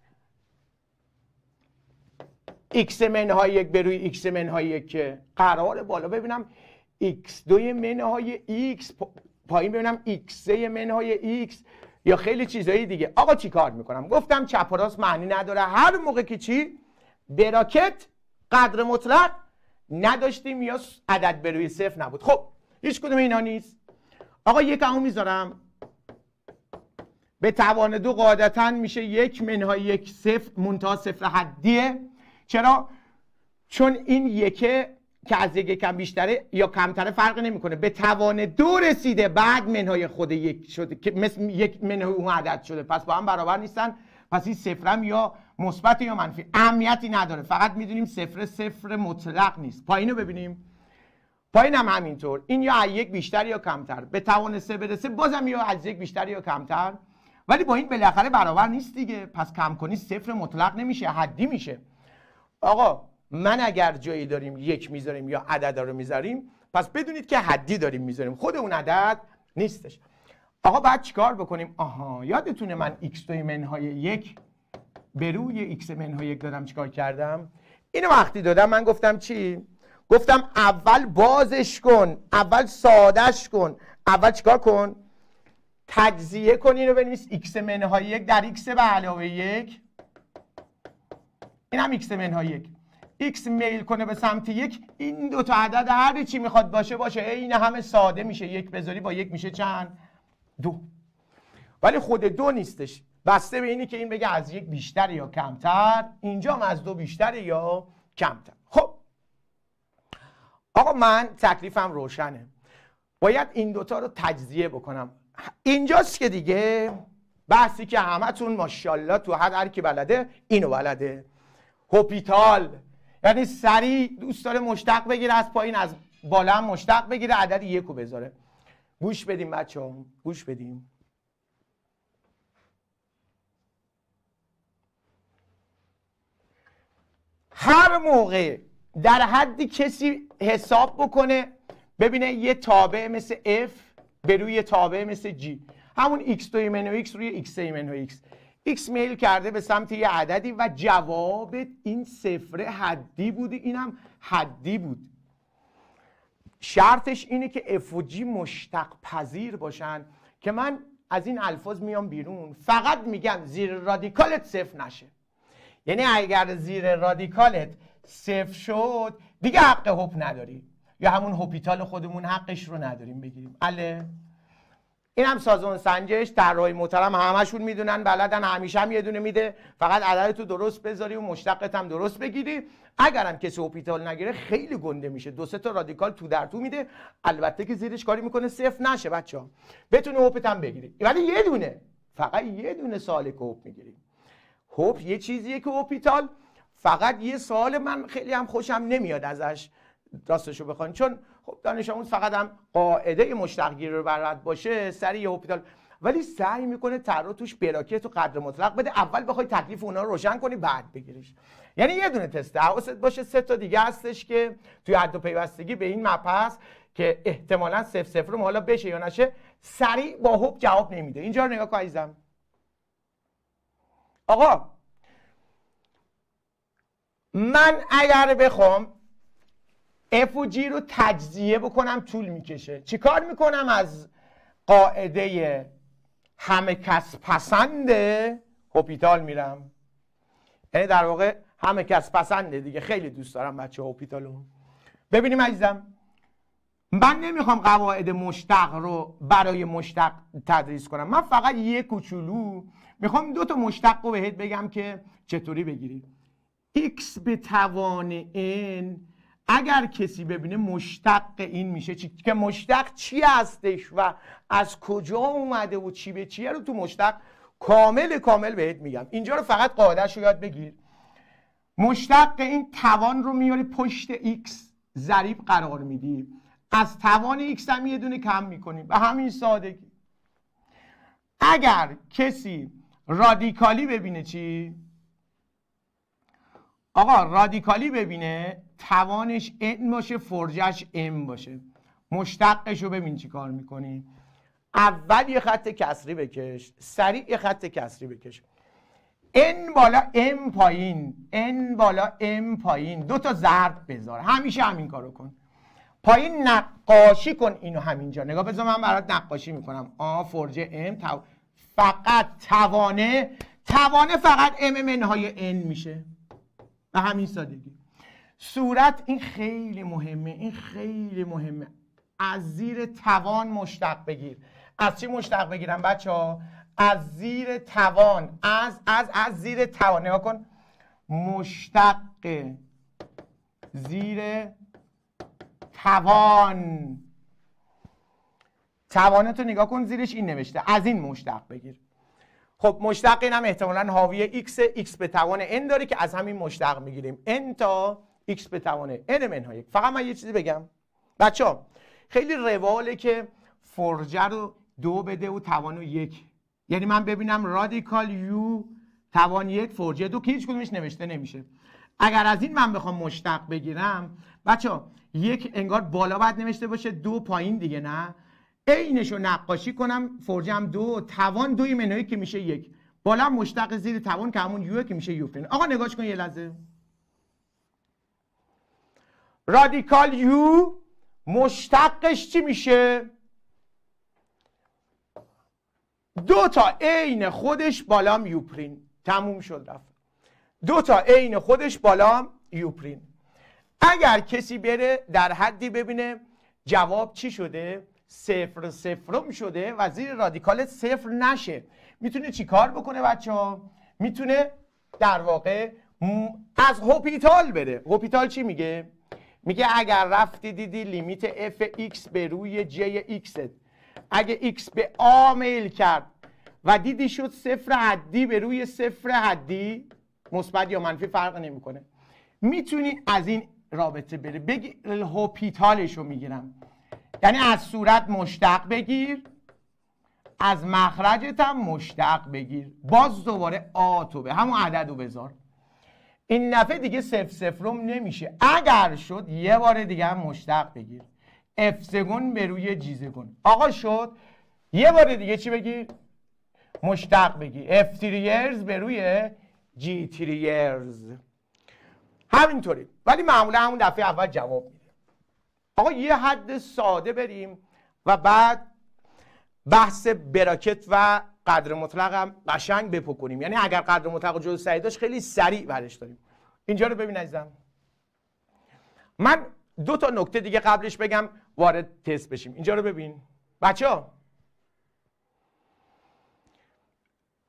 x منهای یک به روی x منهای یک، که قراره بالا ببینم x دو منهای x، پایین ببینم x منهای x یا خیلی چیزایی دیگه. آقا چی کار میکنم؟ گفتم چپ و راست معنی نداره. هر موقع که چی؟ براکت قدر مطلق نداشتیم یا عدد به روی صفر نبود. خب هیچ کدوم اینا نیست. آقا یک همون میذارم به توان دو قاعدتا میشه یک منهای یک صفر منتها صفر حدیه. چرا؟ چون این یکه که از یک یکم بیشتره یا کمتره فرق نمیکنه، به توان دو رسیده بعد منهای خود یک شده که مثل یک منهای اون عدد شده، پس با هم برابر نیستن. پس این صفرم یا مثبت یا منفی اهمیتی نداره، فقط میدونیم صفر صفر مطلق نیست. پایینو ببینیم، پایین هم همینطور، این یا از یک بیشتر یا کمتر، به توان سه برسه بازم یا از یک بیشتر یا کمتر، ولی با این بالاخره برابر نیست دیگه. پس کم کنی صفر مطلق نمیشه، حدی میشه. آقا من اگر جایی داریم یک میذاریم یا عدد رو میذاریم، پس بدونید که حدی داریم میذاریم، خود اون عدد نیستش. آقا بعد چیکار بکنیم؟ آها یادتونه من x دو منهای یک به روی x منهای یک دادم چیکار کردم؟ اینو وقتی دادم من گفتم چی؟ گفتم اول بازش کن، اول سادهش کن، اول چیکار کن؟ تجزیه کن، اینو بنویس x منهای یک در x به علاوه یک، این هم x منهای یک. x میل کنه به سمت یک، این دو تا عدد هر چی میخواد باشه باشه این همه ساده میشه، یک بذاری با یک میشه چند؟ دو. ولی خود دو نیستش، بسته به اینی که این بگه از یک بیشتر یا کمتر، اینجا هم از دو بیشتر یا کمتر. خب آقا من تکلیفم روشنه، باید این دوتا رو تجزیه بکنم. اینجاست که دیگه بحثی که همتون ماشاءالله تو هر هر کی بلده اینو بلده، هوپیتال، یعنی سریع دوست داره مشتق بگیره از پایین، از بالا هم مشتق بگیره، عدد یکو بذاره. گوش بدیم بچه ها، گوش بدیم. هر موقع در حدی کسی حساب بکنه ببینه یه تابع مثل F به روی تابع مثل G، همون x دو منو x روی x منو x، x میل کرده به سمت یه عددی و جواب این صفر حدی بوده، اینم حدی بود. شرطش اینه که f و g مشتق پذیر باشن، که من از این الفاظ میام بیرون فقط میگم زیر رادیکالت صفر نشه. یعنی اگر زیر رادیکالت صفر شد دیگه حق هوپ نداری، یا همون هوپیتال خودمون حقش رو نداریم بگیریم. اله این هم سازمان سنجش، طراحای محترم همشون میدونن، بلدن، همیشه هم یه دونه میده، فقط عدد تو درست بذاری و مشتقت هم درست بگیری. اگرم کسی هوپیتال نگیره خیلی گنده میشه، دو سه تا رادیکال تو در تو میده، البته که زیرش کاری میکنه صفر نشه بچه‌ها، بتونه هوپت هم بگیری. ولی یه دونه، فقط یه دونه سوال که هوپ میگیری. هوپ یه چیزیه که هوپیتال فقط یه سوال من خیلی هم خوشم نمیاد ازش راستشو بخواین، چون خب دانش آموز فقط هم قاعده مشتق گیری رو بلد باشه سریع هوپیتال، ولی سعی میکنه طراح توش براکت و قدر مطلق بده، اول بخوای تکلیف اونا رو روشن کنی بعد بگیریش. یعنی یه دونه تست، حواست باشه سه تا دیگه هستش که توی حد و پیوستگی به این مپ هست که احتمالاً صفر صفر رو حالا بشه یا نشه سریع با هوپ جواب نمیده. اینجا رو نگاه کن عزیزم. آقا من اگر بخوام اف و جی رو تجزیه بکنم طول میکشه، چیکار میکنم؟ از قاعده همه کس پسنده هوپیتال میرم. یعنی در واقع همه کس پسنده دیگه، خیلی دوست دارم بچه هوپیتالو. ببینیم عزیزم، من نمیخوام قواعد مشتق رو برای مشتق تدریس کنم، من فقط یک کوچولو میخوام دو تا مشتق رو بهت بگم که چطوری بگیری. x به توان n اگر کسی ببینه مشتق این میشه چی؟ که مشتق چی هستش و از کجا اومده و چی به چیه رو تو مشتق کامل کامل بهت میگم. اینجا رو فقط قاعده‌اش رو یاد بگیر. مشتق این توان رو میاری پشت x ضریب قرار میدی، از توان x هم یه دونه کم میکنی، به همین سادگی. اگر کسی رادیکالی ببینه چی؟ آقا رادیکالی ببینه توانش n باشه فرجش m باشه، مشتقش رو ببین چی کار میکنی. اول یه خط کسری بکش، سریع یه خط کسری بکش، n بالا m پایین، n بالا m پایین، دو تا ضرب بذار، همیشه همین کارو کن. پایین نقاشی کن اینو همینجا، نگاه بذار من برات نقاشی میکنم. آ فرجه m تو... فقط توانه توانه فقط m منهای n میشه، به همین سادگی. صورت این خیلی مهمه، این خیلی مهمه. از زیر توان مشتق بگیر. از چی مشتق بگیرم بچه ها؟ از زیر توان، از از از زیر توان. نگاه کن، مشتق زیر توان. توانتو نگاه کن، زیرش این نوشته، از این مشتق بگیر. خب مشتق این هم احتمالاً حاوی x، x به توان n داره که از همین مشتق میگیریم n تا x به توان n منهای یک. فقط من یه چیزی بگم بچه ها، خیلی رواله که فرجه رو دو بده و توان رو یک. یعنی من ببینم رادیکال یو توان یک فرجه دو که هیچ کدومش نوشته نمیشه. اگر از این من بخوام مشتق بگیرم بچه ها، یک انگار بالا باید نوشته باشه، دو پایین دیگه نه، اینشو نقاشی کنم، فرجه هم دو، توان دوی منهای که میشه یک، بالا مشتق زیر توان که همون یوه که میشه یو پرین. آقا نگاش کن یه لحظه، رادیکال یو مشتقش چی میشه؟ دو تا عین خودش بالام یو پرین. تموم شد رفت. دو تا عین خودش بالام یو پرین. اگر کسی بره در حدی ببینه جواب چی شده، صفر صفرم شده و زیر رادیکال صفر نشه، میتونه چی کار بکنه بچه ها؟ میتونه در واقع از هوپیتال بره. هوپیتال چی میگه؟ میگه اگر رفتی دیدی لیمیت اف ایکس به روی جی ایکست، اگه ایکس به آ میل کرد و دیدی شد صفر حدی به روی صفر حدی، مثبت یا منفی فرق نمیکنه، میتونی از این رابطه بری بگی هوپیتالش رو میگیرم. یعنی از صورت مشتق بگیر، از مخرجت هم مشتق بگیر، باز دوباره آتو به همون عدد رو بذار. این دفعه دیگه صفر صفرم نمیشه، اگر شد یه بار دیگه هم مشتق بگیر، اف سگون به روی جی سگون. آقا شد یه بار دیگه چی بگیر؟ مشتق بگیر، اف تریرز به روی جی تریرز. همینطوری، ولی معمولا همون دفعه اول جواب میده. آقا یه حد ساده بریم و بعد بحث براکت و قدر مطلق هم قشنگ بپو کنیم. یعنی اگر قدر مطلق جزء سریع داشت خیلی سریع برش داریم. اینجا رو ببین عزیزم، من دو تا نکته دیگه قبلش بگم وارد تست بشیم. اینجا رو ببین بچه ها،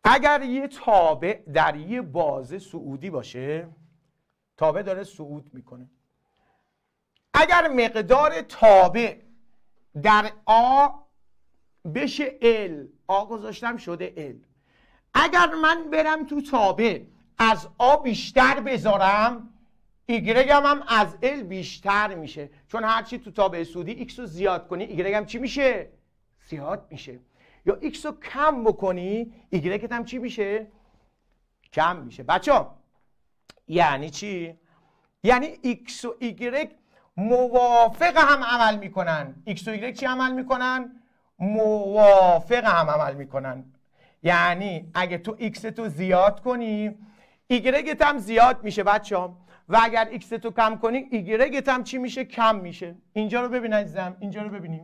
اگر یه تابع در یه بازه صعودی باشه، تابع داره صعود میکنه، اگر مقدار تابع در آ بشه ال، آ گذاشتم شده ال، اگر من برم تو تابع از آ بیشتر بذارم، ایگرگ هم, هم از ال بیشتر میشه، چون هرچی تو تابع صعودی ایکس رو زیاد کنی ایگرگ هم چی میشه؟ زیاد میشه. یا ایکس رو کم بکنی ایگرگ هم چی میشه؟ کم میشه. بچه ها یعنی چی؟ یعنی ایکس و ایگرگ موافق هم عمل میکنن. ایکس و ایگرگ چی عمل میکنن؟ موافق هم عمل میکنن. یعنی اگه تو ایکس تو زیاد کنی ایگرگت هم زیاد میشه بچه ها، و اگر ایکس تو کم کنی ایگرگت هم چی میشه؟ کم میشه. اینجا رو ببین عزیزم، اینجا رو ببینیم.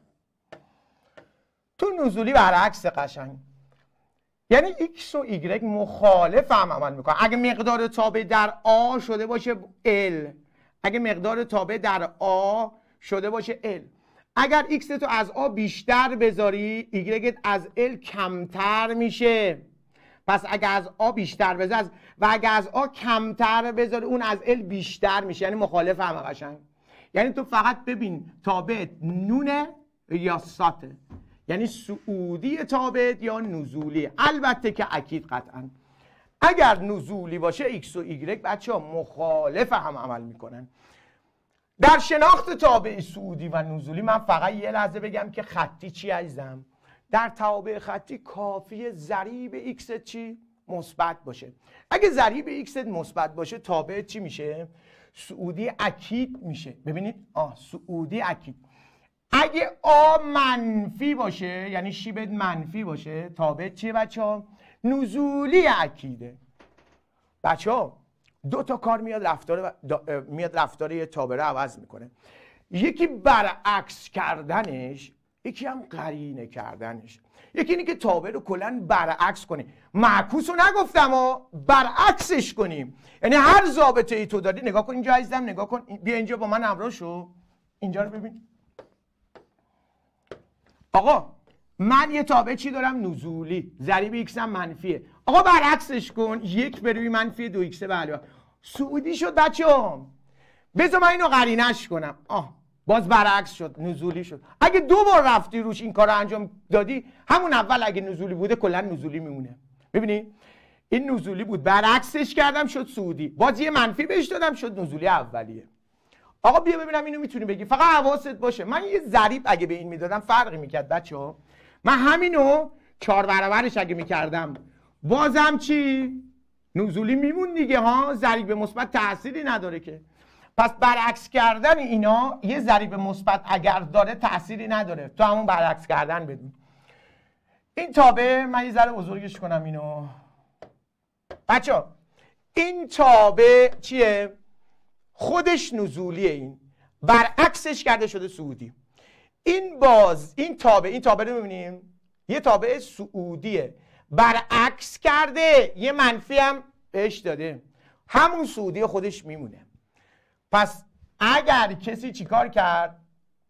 تو نزولی برعکس قشنگ، یعنی ایکس و ایگرگ مخالف هم عمل میکنن. اگه مقدار تابع در آ شده باشه ال، اگه مقدار تابع در آ شده باشه ال، اگر ایکس تو از آ بیشتر بذاری ایگرگت از ال کمتر میشه. پس اگه از آ بیشتر بذاری و اگه از آ کمتر بذاری اون از ال بیشتر میشه، یعنی مخالف هم قشنگ. یعنی تو فقط ببین تابع نونه یا ساته، یعنی صعودی تابع یا نزولی. البته که اکید قطعا اگر نزولی باشه ایکس و ایگرگ بچه ها مخالف هم عمل میکنن. در شناخت تابع صعودی و نزولی من فقط یه لحظه بگم که خطی چی عزیزم؟ در تابع خطی کافیه ضریب ایکس چی؟ مثبت باشه. اگه ضریب ایکس مثبت باشه تابع چی میشه؟ صعودی اکید میشه. ببینید آه صعودی اکید. اگه آ منفی باشه یعنی شیبت منفی باشه تابع چیه بچه ها؟ نزولی اکیده. بچه ها دو تا کار میاد رفتار میاد رفتار یه تابع رو عوض میکنه. یکی برعکس کردنش، یکی هم قرینه کردنش. یکی اینه که تابع رو کلا برعکس کنی. معکوس رو نگفتم ها، برعکسش کنیم. یعنی هر ضابطه ای تو داری، نگاه کن اینجا عزیزم، نگاه کن، بیا اینجا با من همراه شو، اینجا رو ببین. آقا من یه تابع چی دارم؟ نزولی، ضریب ایکس هم منفیه. آقا برعکسش کن، یک بر روی منفی دو ایکس به علاوه صعودی شد بچه‌ها. بذار من اینو قرینش کنم. آه باز برعکس شد، نزولی شد. اگه دو بار رفتی روش این کارو انجام دادی، همون اول اگه نزولی بوده کلا نزولی میمونه. ببینی این نزولی بود، برعکسش کردم شد صعودی، باز یه منفی بهش دادم شد نزولی اولیه. آقا بیا ببینم اینو میتونی بگی. فقط حواست باشه من یه ضریب اگه به این میدادم فرقی میکرد بچه‌ها. من همینو چهار برابرش اگه میکردم بازم چی؟ نزولی میمون دیگه ها، ضریب مثبت تأثیری نداره که. پس برعکس کردن اینا یه ضریب مثبت اگر داره تأثیری نداره، تو همون برعکس کردن بدون. این تابع من یه ذره بزرگش کنم اینو بچه‌ها. این تابع چیه؟ خودش نزولیه، این برعکسش کرده شده صعودی. این باز این تابع این تابع رو می‌بینیم یه تابع صعودیه، برعکس کرده یه منفی هم بهش داده، همون صعودی خودش میمونه. پس اگر کسی چیکار کرد؟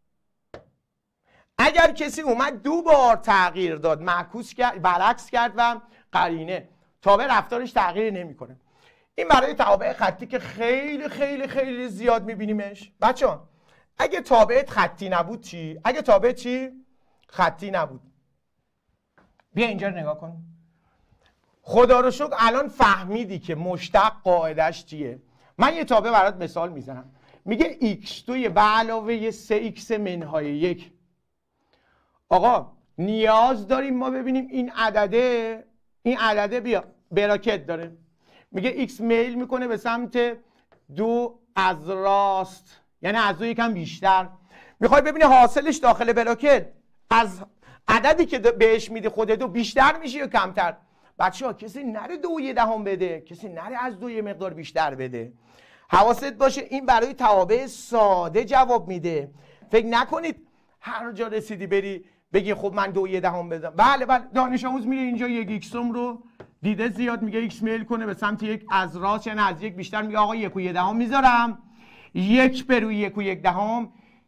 اگر کسی اومد دو بار تغییر داد، معکوس کرد، برعکس کرد و قرینه، تابع رفتارش تغییر نمیکنه. این برای تابع خطی که خیلی خیلی خیلی زیاد میبینیمش. بچه‌ها اگه تابعت خطی نبود چی؟ اگه تابع چی؟ خطی نبود، بیا اینجا رو نگاه کن. خدا رو شکر الان فهمیدی که مشتق قاعدش چیه. من یه تابع برات مثال میزنم، میگه ایکس دو به علاوه سه ایکس منهای یک. آقا نیاز داریم ما ببینیم این عدده این عدده بیا براکت داره، میگه ایکس میل میکنه به سمت دو از راست، یعنی از دو یکم بیشتر. میخوای ببینی حاصلش داخل براکت از عددی که بهش میده خود دو بیشتر میشه یا کمتر؟ بچه ها کسی نره دو یه دهم بده، کسی نره از دو یه مقدار بیشتر بده. حواست باشه این برای توابع ساده جواب میده. فکر نکنید هر جا رسیدی بری بگی خب من دو یه دهم بدم. بله بله دانش آموز میره اینجا یک ایکسم رو دیده زیاد، میگه ایکس میل کنه به سمت یک از راست، یعنی از یک بیشتر، میگه آقا یک و یه دهم میذارم، یک بر روی یک و یک دهم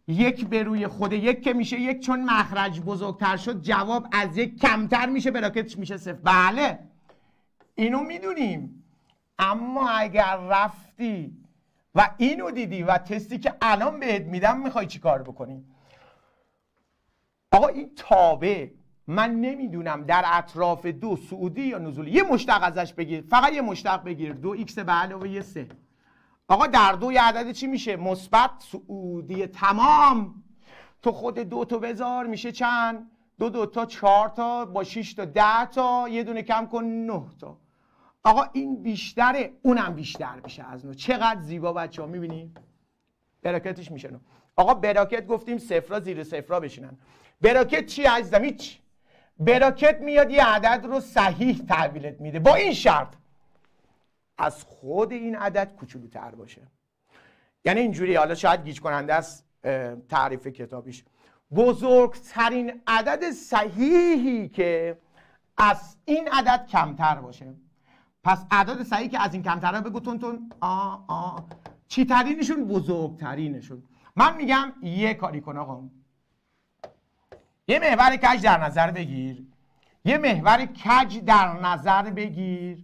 یک به روی خود یک که میشه یک، چون مخرج بزرگتر شد جواب از یک کمتر میشه، براکتش میشه صفر. بله اینو میدونیم، اما اگر رفتی و اینو دیدی و تستی که الان بهت میدم میخوای چی کار بکنی؟ آقا این تابع من نمیدونم در اطراف دو صعودی یا نزولی، یه مشتق ازش بگیر، فقط یه مشتق بگیر، دو ایکس به علاوه یه سه. آقا در دو یه عدد چی میشه؟ مثبت صعودی تمام. تو خود دو تا بذار میشه چند؟ دو دو تا چهار تا با شش تا ده تا، یه دونه کم کن نه تا. آقا این بیشتره، اونم بیشتر میشه از نو. چقدر زیبا بچه ها، میبینی؟ براکتش میشه نو. آقا براکت گفتیم صفرا زیر صفرا بشینن. براکت چی عزیزم؟ هیچ. براکت میاد یه عدد رو صحیح تحویلت میده با این شرط از خود این عدد کوچولوتر باشه. یعنی اینجوری، حالا شاید گیج کننده است تعریف کتابیش، بزرگترین عدد صحیحی که از این عدد کمتر باشه. پس عدد صحیحی که از این کمتره بگو تون تون. آ آ چی ترینشون؟ بزرگترینشون. من میگم یه کاری کن آقا، یه محور کج در نظر بگیر، یه محور کج در نظر بگیر.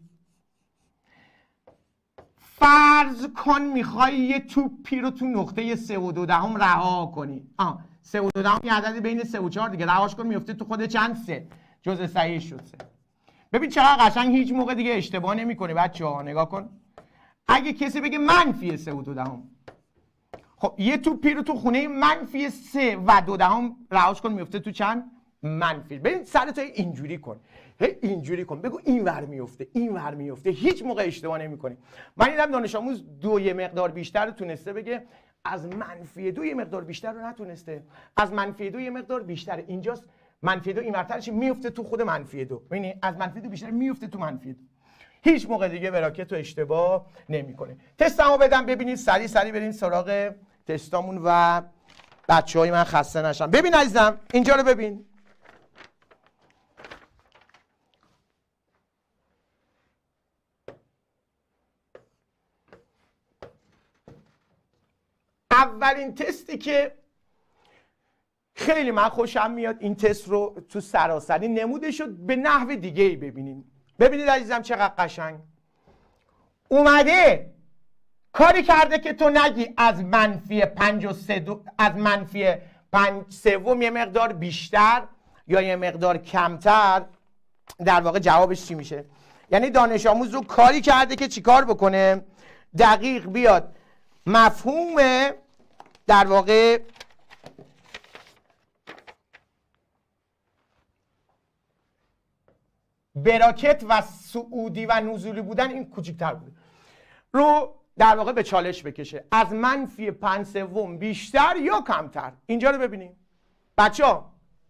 فرض کن میخوای یه توپی رو تو نقطه سه و دو دهم رها کنی. آه سه و دو دهم یه عدد بین سه و چهار دیگه، رهاش کن میفته تو خود چند؟ سه. جزء صحیح شد سه. ببین چقدر قشنگ، هیچ موقع دیگه اشتباه نمیکنه بچه ها. نگاه کن، اگه کسی بگه منفی سه و دو دهم، خب یه توپی رو تو خونه منفی سه و دو دهم رهاش کن میفته تو چند؟ منفی. ببین سرت اینجوری کن، هی اینجوری کن، بگو این ور میفته این ور میفته، هیچ موقع اشتباه نمیکنی. من دیدم دانش آموز دو یه مقدار بیشتر رو تونسته بگه، از منفی دو یه مقدار بیشتر رو نتونسته، از منفی دو یه مقدار بیشتر. اینجاست منفی دو این ورترش میفته تو خود منفی دو. ببینی از منفی دو بیشتر میفته تو منفی دو. هیچ موقع دیگه براکت رو اشتباه نمیکنه. تستمو بدم ببینید، سری سری بریم سراغ تستامون و بچهای من خسته نشن. ببین عزیزم اینجا رو ببین. اولین تستی که خیلی من خوشم میاد این تست رو تو سراسری نمودش رو به نحو دیگه ای ببینیم. ببینید عزیزم چقدر قشنگ اومده کاری کرده که تو نگی از منفی پنج و سه دو، از منفی پنج سوم یه مقدار بیشتر یا یه مقدار کمتر، در واقع جوابش چی میشه؟ یعنی دانش آموز رو کاری کرده که چیکار بکنه؟ دقیق بیاد مفهوم در واقع براکت و صعودی و نزولی بودن این کوچکتر بوده رو در واقع به چالش بکشه، از منفی پنج سوم بیشتر یا کمتر. اینجا رو ببینیم بچه ها.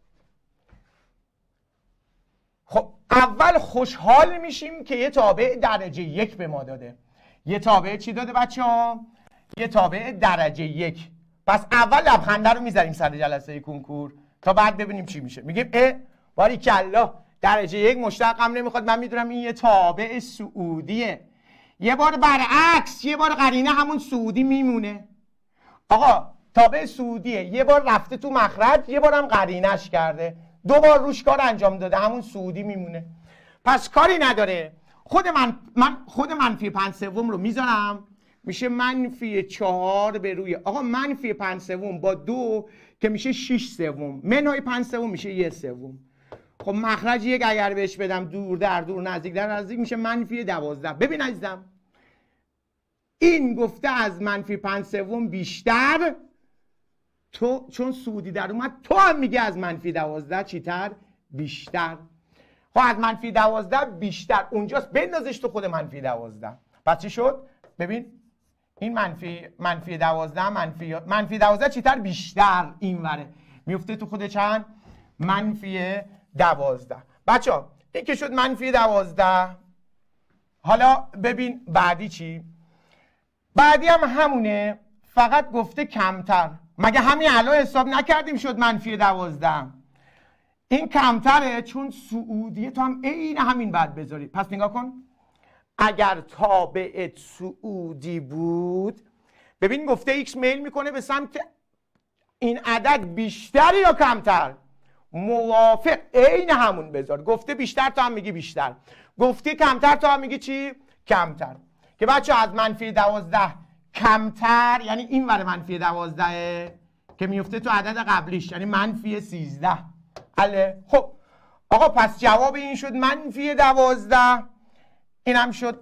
خب اول خوشحال میشیم که یه تابع درجه یک به ما داده. یه تابع چی داده بچه ها؟ یه تابع درجه یک. پس اول لبخنده رو میذاریم سر جلسه کنکور تا بعد ببینیم چی میشه. میگیم اه باریکلا درجه یک مشتق هم نمیخواد، من میدونم این یه تابع صعودیه. یه بار برعکس، یه بار قرینه همون صعودی میمونه. آقا تابع صعودیه، یه بار رفته تو مخرج، یه بار هم قرینش کرده، دو بار روش کار انجام داده، همون صعودی میمونه. پس کاری نداره. خود من من خود منفی پنج سوم رو میذارم، میشه منفی چهار به روی آقا منفی پنج سوم با دو که میشه شش سوم، منهای پنج سوم میشه یک سوم. خب مخرج یک اگر بهش بدم دور در دور نزدیک در نزدیک میشه منفی دوازده. ببین عزیزم این گفته از منفی پنج سوم بیشتر، تو چون صعودی در اومد تو هم میگه از منفی دوازده چیتر؟ بیشتر. خب از منفی دوازده بیشتر اونجاست، بندازش تو خود منفی دوازده. پس چی شد؟ ببین این منفی منفی دوازده منفی منفی دوازده چیتر؟ بیشتر. این وره میفته تو خود چند؟ منفی دوازده. بچه ها این که شد منفی دوازده. حالا ببین بعدی چی؟ بعدی هم همونه، فقط گفته کمتر. مگه همین الان حساب نکردیم شد منفی دوازده؟ این کمتره چون صعودیه، تو هم عین همین بعد بذاری. پس نگاه کن، اگر تابعت صعودی بود، ببین گفته ایکس میل میکنه به سمت این عدد بیشتر یا کمتر؟ موافق عین همون بذار. گفته بیشتر تو هم میگی بیشتر، گفته کمتر تو هم میگی چی؟ کمتر. که بچه از منفی دوازده کمتر یعنی این ور منفی دوازده که میفته تو عدد قبلیش، یعنی منفی سیزده. حله؟ خب آقا پس جواب این شد منفی دوازده، این هم شد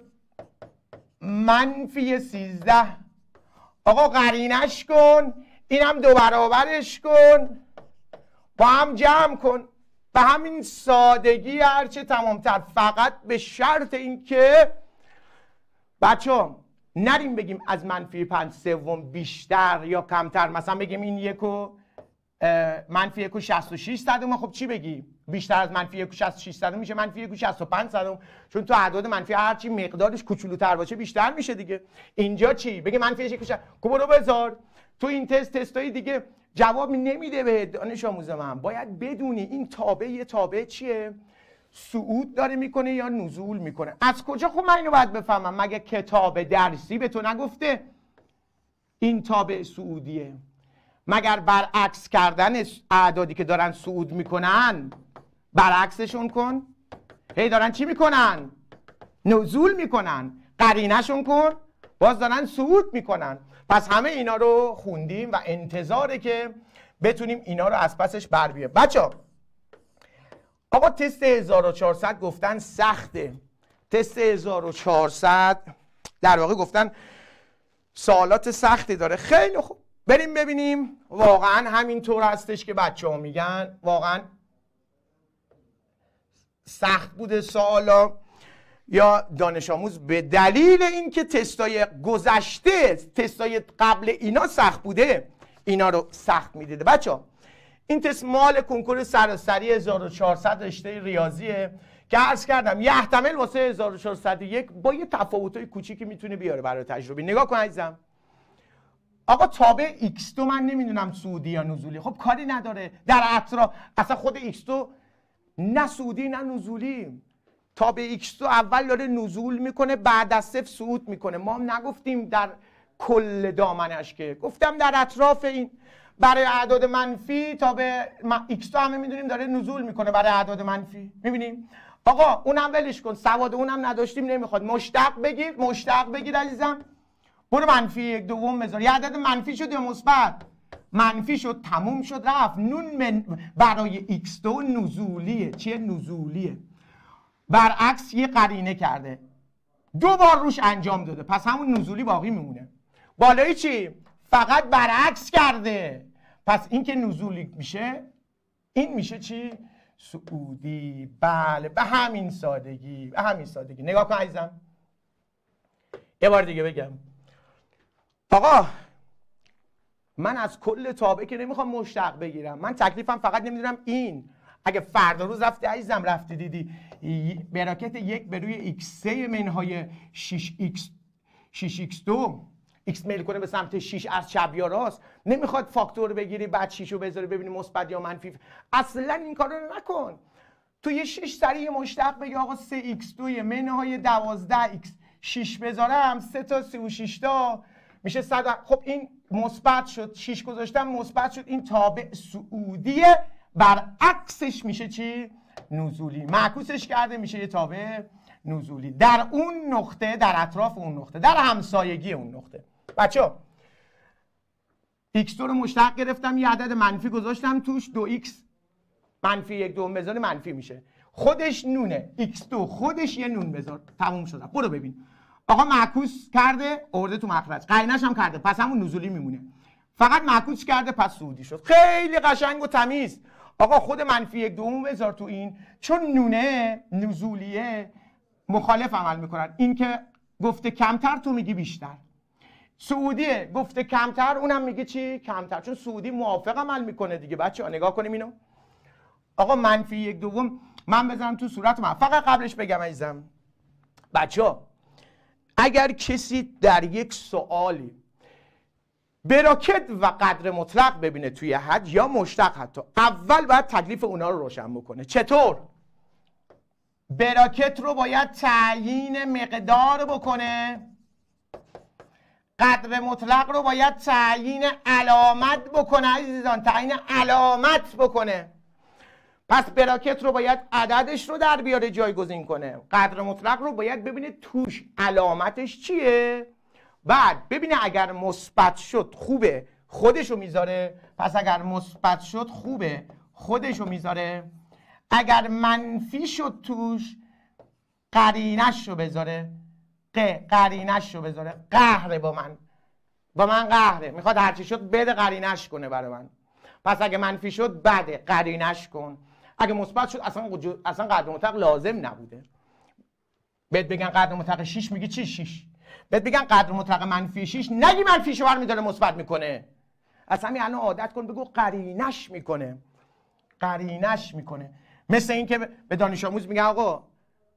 منفی سیزده. آقا قرینش کن، این هم دو برابرش کن، با هم جمع کن. به همین سادگی هرچه تمامتر، فقط به شرط این که بچه ها نریم بگیم از منفی پنج سوم بیشتر یا کمتر. مثلا بگیم این یک و منفی یک و شصت و شش صدم. خب چی بگی؟ بیشتر از منفی یک و شصت و شش صدم میشه منفی یک و شصت و پنج صدم، چون تو اعداد منفی هرچی مقدارش کوچولوتر باشه بیشتر میشه دیگه. اینجا چی؟ بگی منفی یک و شصت. برو بذار تو این تست تستای دیگه جواب نمیده به دانش آموز من. باید بدونی این تابع یه تابع چیه؟ صعود داره میکنه یا نزول میکنه. از کجا خب من اینو باید بفهمم؟ مگه کتاب درسی به تو نگفته این تابع صعودیه؟ مگر برعکس کردن اعدادی که دارن صعود میکنن برعکسشون کن. هی دارن چی میکنن؟ نزول میکنن. قرینشون کن، باز دارن صعود میکنن. پس همه اینا رو خوندیم و انتظاره که بتونیم اینا رو از پسش بر بیاریم. بچه‌ها آقا تست هزار و چهارصد گفتن سخته. تست هزار و چهارصد در واقع گفتن سوالات سختی داره. خیلی خوب، بریم ببینیم واقعا همینطور هستش که بچه ها میگن. واقعا سخت بوده سوالا یا دانش آموز به دلیل اینکه تستای گذشته، تستای قبل اینا سخت بوده، اینا رو سخت میدیده. بچه ها این تست مال کنکور سراسری هزار و چهارصد رشته ریاضیه که عرض کردم یحتمل واسه هزار و چهارصد و یک با یه تفاوتای کوچیکی میتونه بیاره برای تجربی. نگاه کن عزیزم. آقا تابع ایکس دو من نمیدونم صعودی یا نزولی. خب کاری نداره، در اطراف اصلا خود ایکس دو نه صعودی نه نزولی. تابع ایکس دو اول داره نزول میکنه، بعد از صفر صعود میکنه. ما هم نگفتیم در کل دامنش، که گفتم در اطراف این. برای اعداد منفی تابع ایکس دو همه میدونیم داره نزول میکنه برای اعداد منفی. میبینیم؟ آقا اونم ولش کن، سواد اونم نداشتیم نمیخواد. مشتق بگیر، مشتق بگیر عزیزم. برو منفی یک دوم بذار. یه عدد منفی شد یا مثبت؟ منفی شد، تموم شد، رفت. نون من برای ایکس دو نزولیه. چیه؟ نزولیه. برعکس یه قرینه کرده، دو بار روش انجام داده، پس همون نزولی باقی میمونه. بالایی چی؟ فقط برعکس کرده، پس این که نزولی میشه این میشه چی؟ صعودی. بله به همین سادگی، به همین سادگی. نگاه کن عزیزم، یه بار دیگه بگم. آقا من از کل تابع که نمیخوام مشتق بگیرم، من تکلیفم فقط نمیدونم این. اگه فردا روز رفتی عزیزم رفتی دیدی براکت یک به روی ایکس سه منهای شش ایکس شش ایکس دو ایکس میل کنه به سمت شش از چپ یا راست، نمیخواد فاکتور بگیری بعد شش رو بذاری ببینی مثبت یا منفی. اصلا این کارو نکن. تو یه شش سریع مشتق بگی آقا سه ایکس دو منهای دوازده ایکس شش بذارم، سه تا سی و شش تا میشه صد. خب این مثبت شد، شش گذاشتم مثبت شد، این تابع صعودیه. برعکسش میشه چی؟ نزولی. معکوسش کرده میشه یه تابع نزولی در اون نقطه، در اطراف اون نقطه، در همسایگی اون نقطه. بچه‌ها ایکس دو رو مشتق گرفتم، یه عدد منفی گذاشتم توش، دو ایکس منفی یک دوم بذاری منفی میشه. خودش نونه، ایکس دو خودش یه نون بذار، تموم شد. برو ببین آقا معکوس کرده آورده تو مخرج، قرینش هم کرده، پس همون نزولی میمونه. فقط معکوس کرده پس صعودی شد. خیلی قشنگ و تمیز. آقا خود منفی یک دوم بذار تو این، چون نونه نزولیه مخالف عمل میکنن. این که گفته کمتر تو میگی بیشتر، صعودیه گفته کمتر اونم میگه چی؟ کمتر، چون صعودی موافق عمل میکنه دیگه. بچه‌ها نگاه کنیم اینو. آقا منفی یک دوم من بزنم تو صورت من. فقط قبلش بگم عزیزم بچه‌ها اگر کسی در یک سوالی براکت و قدر مطلق ببینه توی حد یا مشتق، حتی اول باید تکلیف اونا رو روشن بکنه. چطور؟ براکت رو باید تعیین مقدار بکنه، قدر مطلق رو باید تعیین علامت بکنه عزیزان، تعیین علامت بکنه. پس براکت رو باید عددش رو در بیاره جایگزین کنه. قدر مطلق رو باید ببینه توش علامتش چیه، بعد ببینه اگر مثبت شد خوبه خودشو میذاره، پس اگر مثبت شد خوبه خودشو میذاره، اگر منفی شد توش قرینش رو بذاره، ق قرینش رو بذاره. قهره با من با من قهره، میخواد هرچی شد بده قرینش کنه برای من. پس اگه منفی شد بده قرینش کن، اگه مثبت شد اصلا اصلا قدر مطلق لازم نبوده. بهت بگن قدر مطلق شش میگی چی شش، بهت بگن قدر مطلق منفی شش نگی منفی شو برمی‌داره مثبت میکنه. اصلا همین الان عادت کن بگو قرینش میکنه، قرینش میکنه. مثل این که به دانش آموز میگه آقا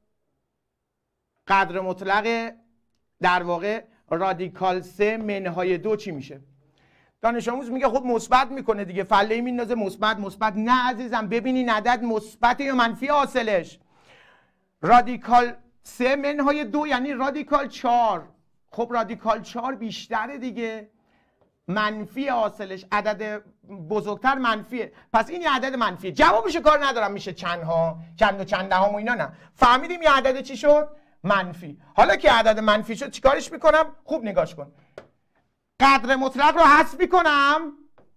قدر مطلق در واقع رادیکال سه منهای دو چی میشه؟ دانش آموز میگه خب مثبت میکنه دیگه، فله میندازه مثبت مثبت. نه عزیزم، ببینین عدد مثبت یا منفی حاصلش. رادیکال سه منهای دو یعنی رادیکال چهار. خب رادیکال چهار بیشتره دیگه، منفی حاصلش، عدد بزرگتر منفیه، پس این یه عدد منفیه. جوابش کار ندارم میشه چندها چند و چند دهم و اینا، نه. فهمیدیم یه عدد چی شد؟ منفی. حالا که عدد منفی شد چیکارش میکنم؟ خوب نگاش کن. قدر مطلق رو حذف میکنم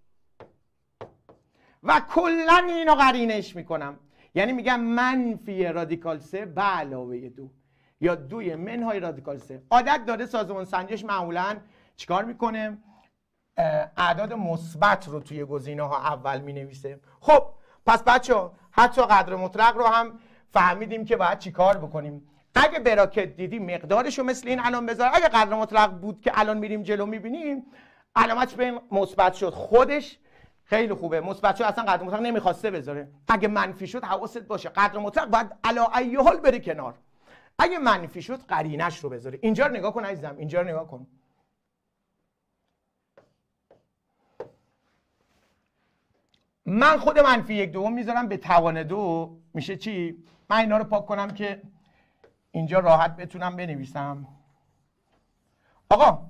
و کلا اینو قرینش میکنم. یعنی میگم منفی رادیکال سه به علاوه دو یا دوی منهای رادیکال سه. عادت داره سازمان سنجش معمولا چیکار میکنه؟ اعداد مثبت رو توی گزینه ها اول می نویسه. خب پس بچه ها حتی قدر مطلق رو هم فهمیدیم که باید چیکار بکنیم. اگه براکت دیدی مقدارش رو مثل این الان بذار. اگه قدر مطلق بود که الان میریم جلو میبینیم علامتش به مثبت شد، خودش خیلی خوبه. مثبت شد اصلا قدر مطلق نمیخواسته بذاره. اگه منفی شد حواست باشه قدر مطلق باید علی ای حال بره کنار. اگه منفی شد قرینش رو بذاره. اینجا رو نگاه کن عزیزم، اینجا رو نگاه کن. من خود منفی یک دوم میذارم به توان دو، میشه چی؟ من اینا رو پاک کنم که اینجا راحت بتونم بنویسم. آقا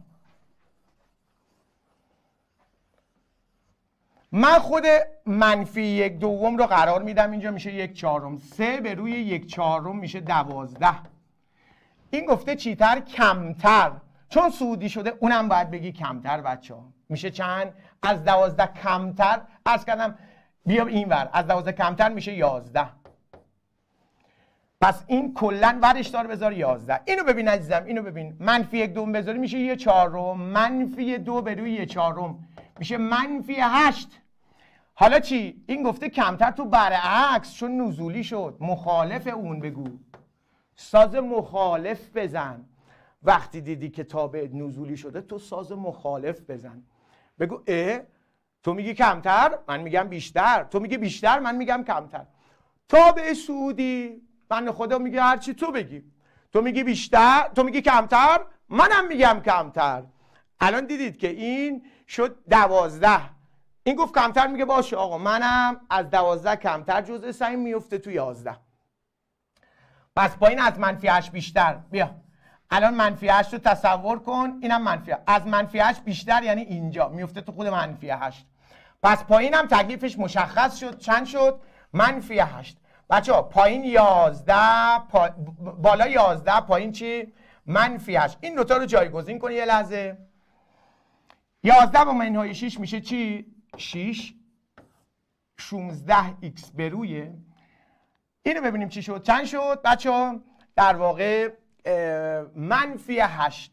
من خود منفی یک دوم رو قرار میدم اینجا، میشه یک چهارم. سه به روی یک چهارم میشه دوازده. این گفته چیتر؟ کمتر. چون سعودی شده اونم باید بگی کمتر بچه ها. میشه چند؟ از دوازده کمتر عرض کردم بیا این ور، از دوازده کمتر میشه یازده. پس این کلن ورش دار بذار یازده. اینو ببین عزیزم، اینو ببین. منفی یک دوم بذاری میشه یه چهارم. منفی دو به روی یه چهارم میشه منفی هشت. حالا چی؟ این گفته کمتر، تو برعکس چون نزولی شد مخالف اون بگو. ساز مخالف بزن. وقتی دیدی که تابع نزولی شده تو ساز مخالف بزن. بگو اه تو میگی کمتر من میگم بیشتر، تو میگی بیشتر من میگم کمتر. تابع سعودی من خدا میگه هرچی تو بگی. تو میگی بیشتر، تو میگی کمتر، منم میگم کمتر. الان دیدید که این شد دوازده. این گفت کمتر، میگه باشه آقا منم از دوازده کمتر جزء سعیم میفته تو یازده. پس با این از منفی هشت بیشتر. بیا الان منفی هشت رو تصور کن، اینم منفی هشت. از منفی هشت بیشتر یعنی اینجا میفته تو خود منفی هشت. پس پایین هم تکلیفش مشخص شد. چند شد؟ منفی هشت. بچه ها پایین یازده، پا... بالا یازده، پایین چی؟ منفی هشت. این دوتا رو جایگزین کنی یه لحظه. یازده با منهای شش میشه چی؟ شش. شانزده ایکس به روی. اینو ببینیم چی شد. چند شد بچه ها؟ در واقع منفی هشت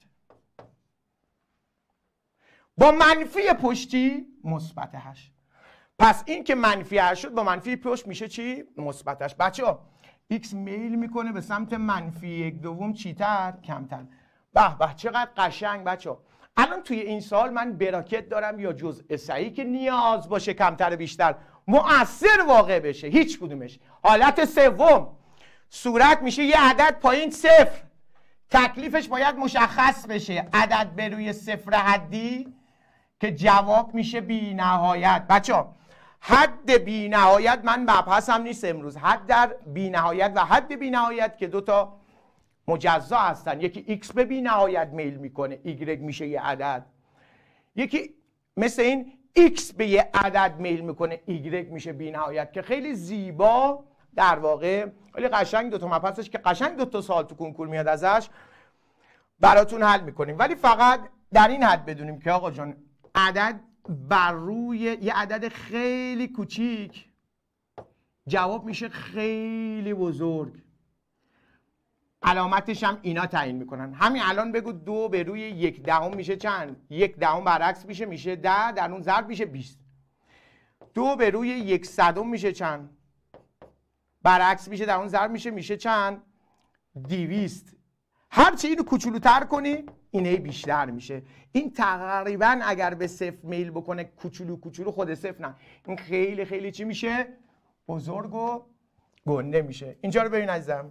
با منفی پشتی مثبت هشت. پس این که منفی هشت شد با منفی پشت میشه چی؟ مثبت هشت. بچه ها ایکس میل میکنه به سمت منفی یک دوم چیتر؟ کمتر. به به چقدر قشنگ بچه ها. الان توی این سال من براکت دارم یا جزء صحیح که نیاز باشه کمتر بیشتر مؤثر واقع بشه، هیچ کدومش. حالت سوم صورت میشه یه عدد پایین صفر، تکلیفش باید مشخص بشه. عدد به روی صفر حدی که جواب میشه بی نهایت. بچه ها حد بی نهایت من مبحثم نیست امروز. حد در بی نهایت و حد بی نهایت که دوتا مجزا هستن. یکی ایکس به بی نهایت میل میکنه، ایگرگ میشه یه عدد. یکی مثل این ایکس به یه عدد میل میکنه، ایگرگ میشه بی نهایت، که خیلی زیبا در واقع خیلی قشنگ دو تا مپ هستش که قشنگ دو تا سوال تو کنکور میاد ازش براتون حل میکنیم. ولی فقط در این حد بدونیم که آقا جان عدد بر روی یه عدد خیلی کوچیک جواب میشه خیلی بزرگ. علامتش هم اینا تعیین میکنن. همین الان بگو دو به روی یک دهم میشه چند؟ یک دهم برعکس میشه میشه ده، در اون ضرب میشه بیست. دو به روی یک صدم میشه چند؟ برعکس میشه در اون ضرب میشه میشه چند؟ دویست. هرچی اینو کوچولوتر کنی اینه بیشتر میشه. این تقریبا اگر به صفر میل بکنه کوچولو کوچولو خود صفر نه، این خیلی خیلی چی میشه؟ بزرگ و گنده میشه. اینجا رو ببین عزیزم.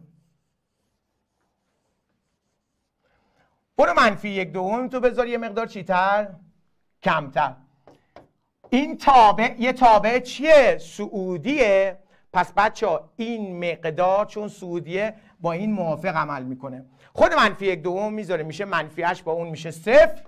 برو منفی یک دوم تو بذار یه مقدار چیتر؟ کمتر. این تابع یه تابع چیه؟ صعودیه. پس بچه ها این مقدار چون صعودیه با این موافق عمل میکنه. خود منفی یک دوم میذاره میشه منفی هشت، با اون میشه صفر.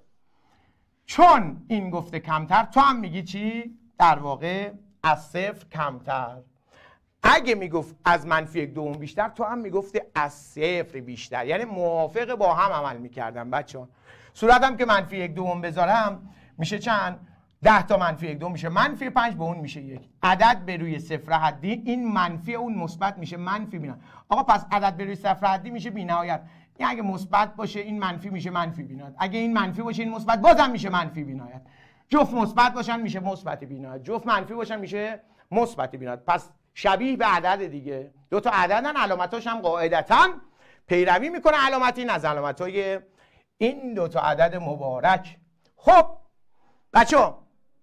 چون این گفته کمتر تو هم میگی چی؟ در واقع از صفر کمتر. اگه میگفت از منفی یک دوم بیشتر تو هم میگفتی از صفر بیشتر، یعنی موافق با هم عمل میکردن بچه ها. صورت هم که منفی یک دوم بذارم میشه چند؟ ده تا منفی یک دوم میشه منفی پنج، به اون میشه یک. عدد به روی صفر حدی این منفی اون مثبت میشه منفی بینهایت. آقا پس عدد به روی صفر حدی میشه بینهایت. این اگه مثبت باشه این منفی میشه منفی بینهایت، اگه این منفی باشه این مثبت بازم میشه منفی بینهایت. جفت مثبت باشن میشه مثبت بینهایت، جفت منفی باشن میشه مثبت بینهایت. پس شبیه به عدد دیگه. دو تا عددن، علامتاش هم قاعدتاً پیروی میکنه علامت این از علامتای این دو تا عدد مبارک. خب بچه‌ها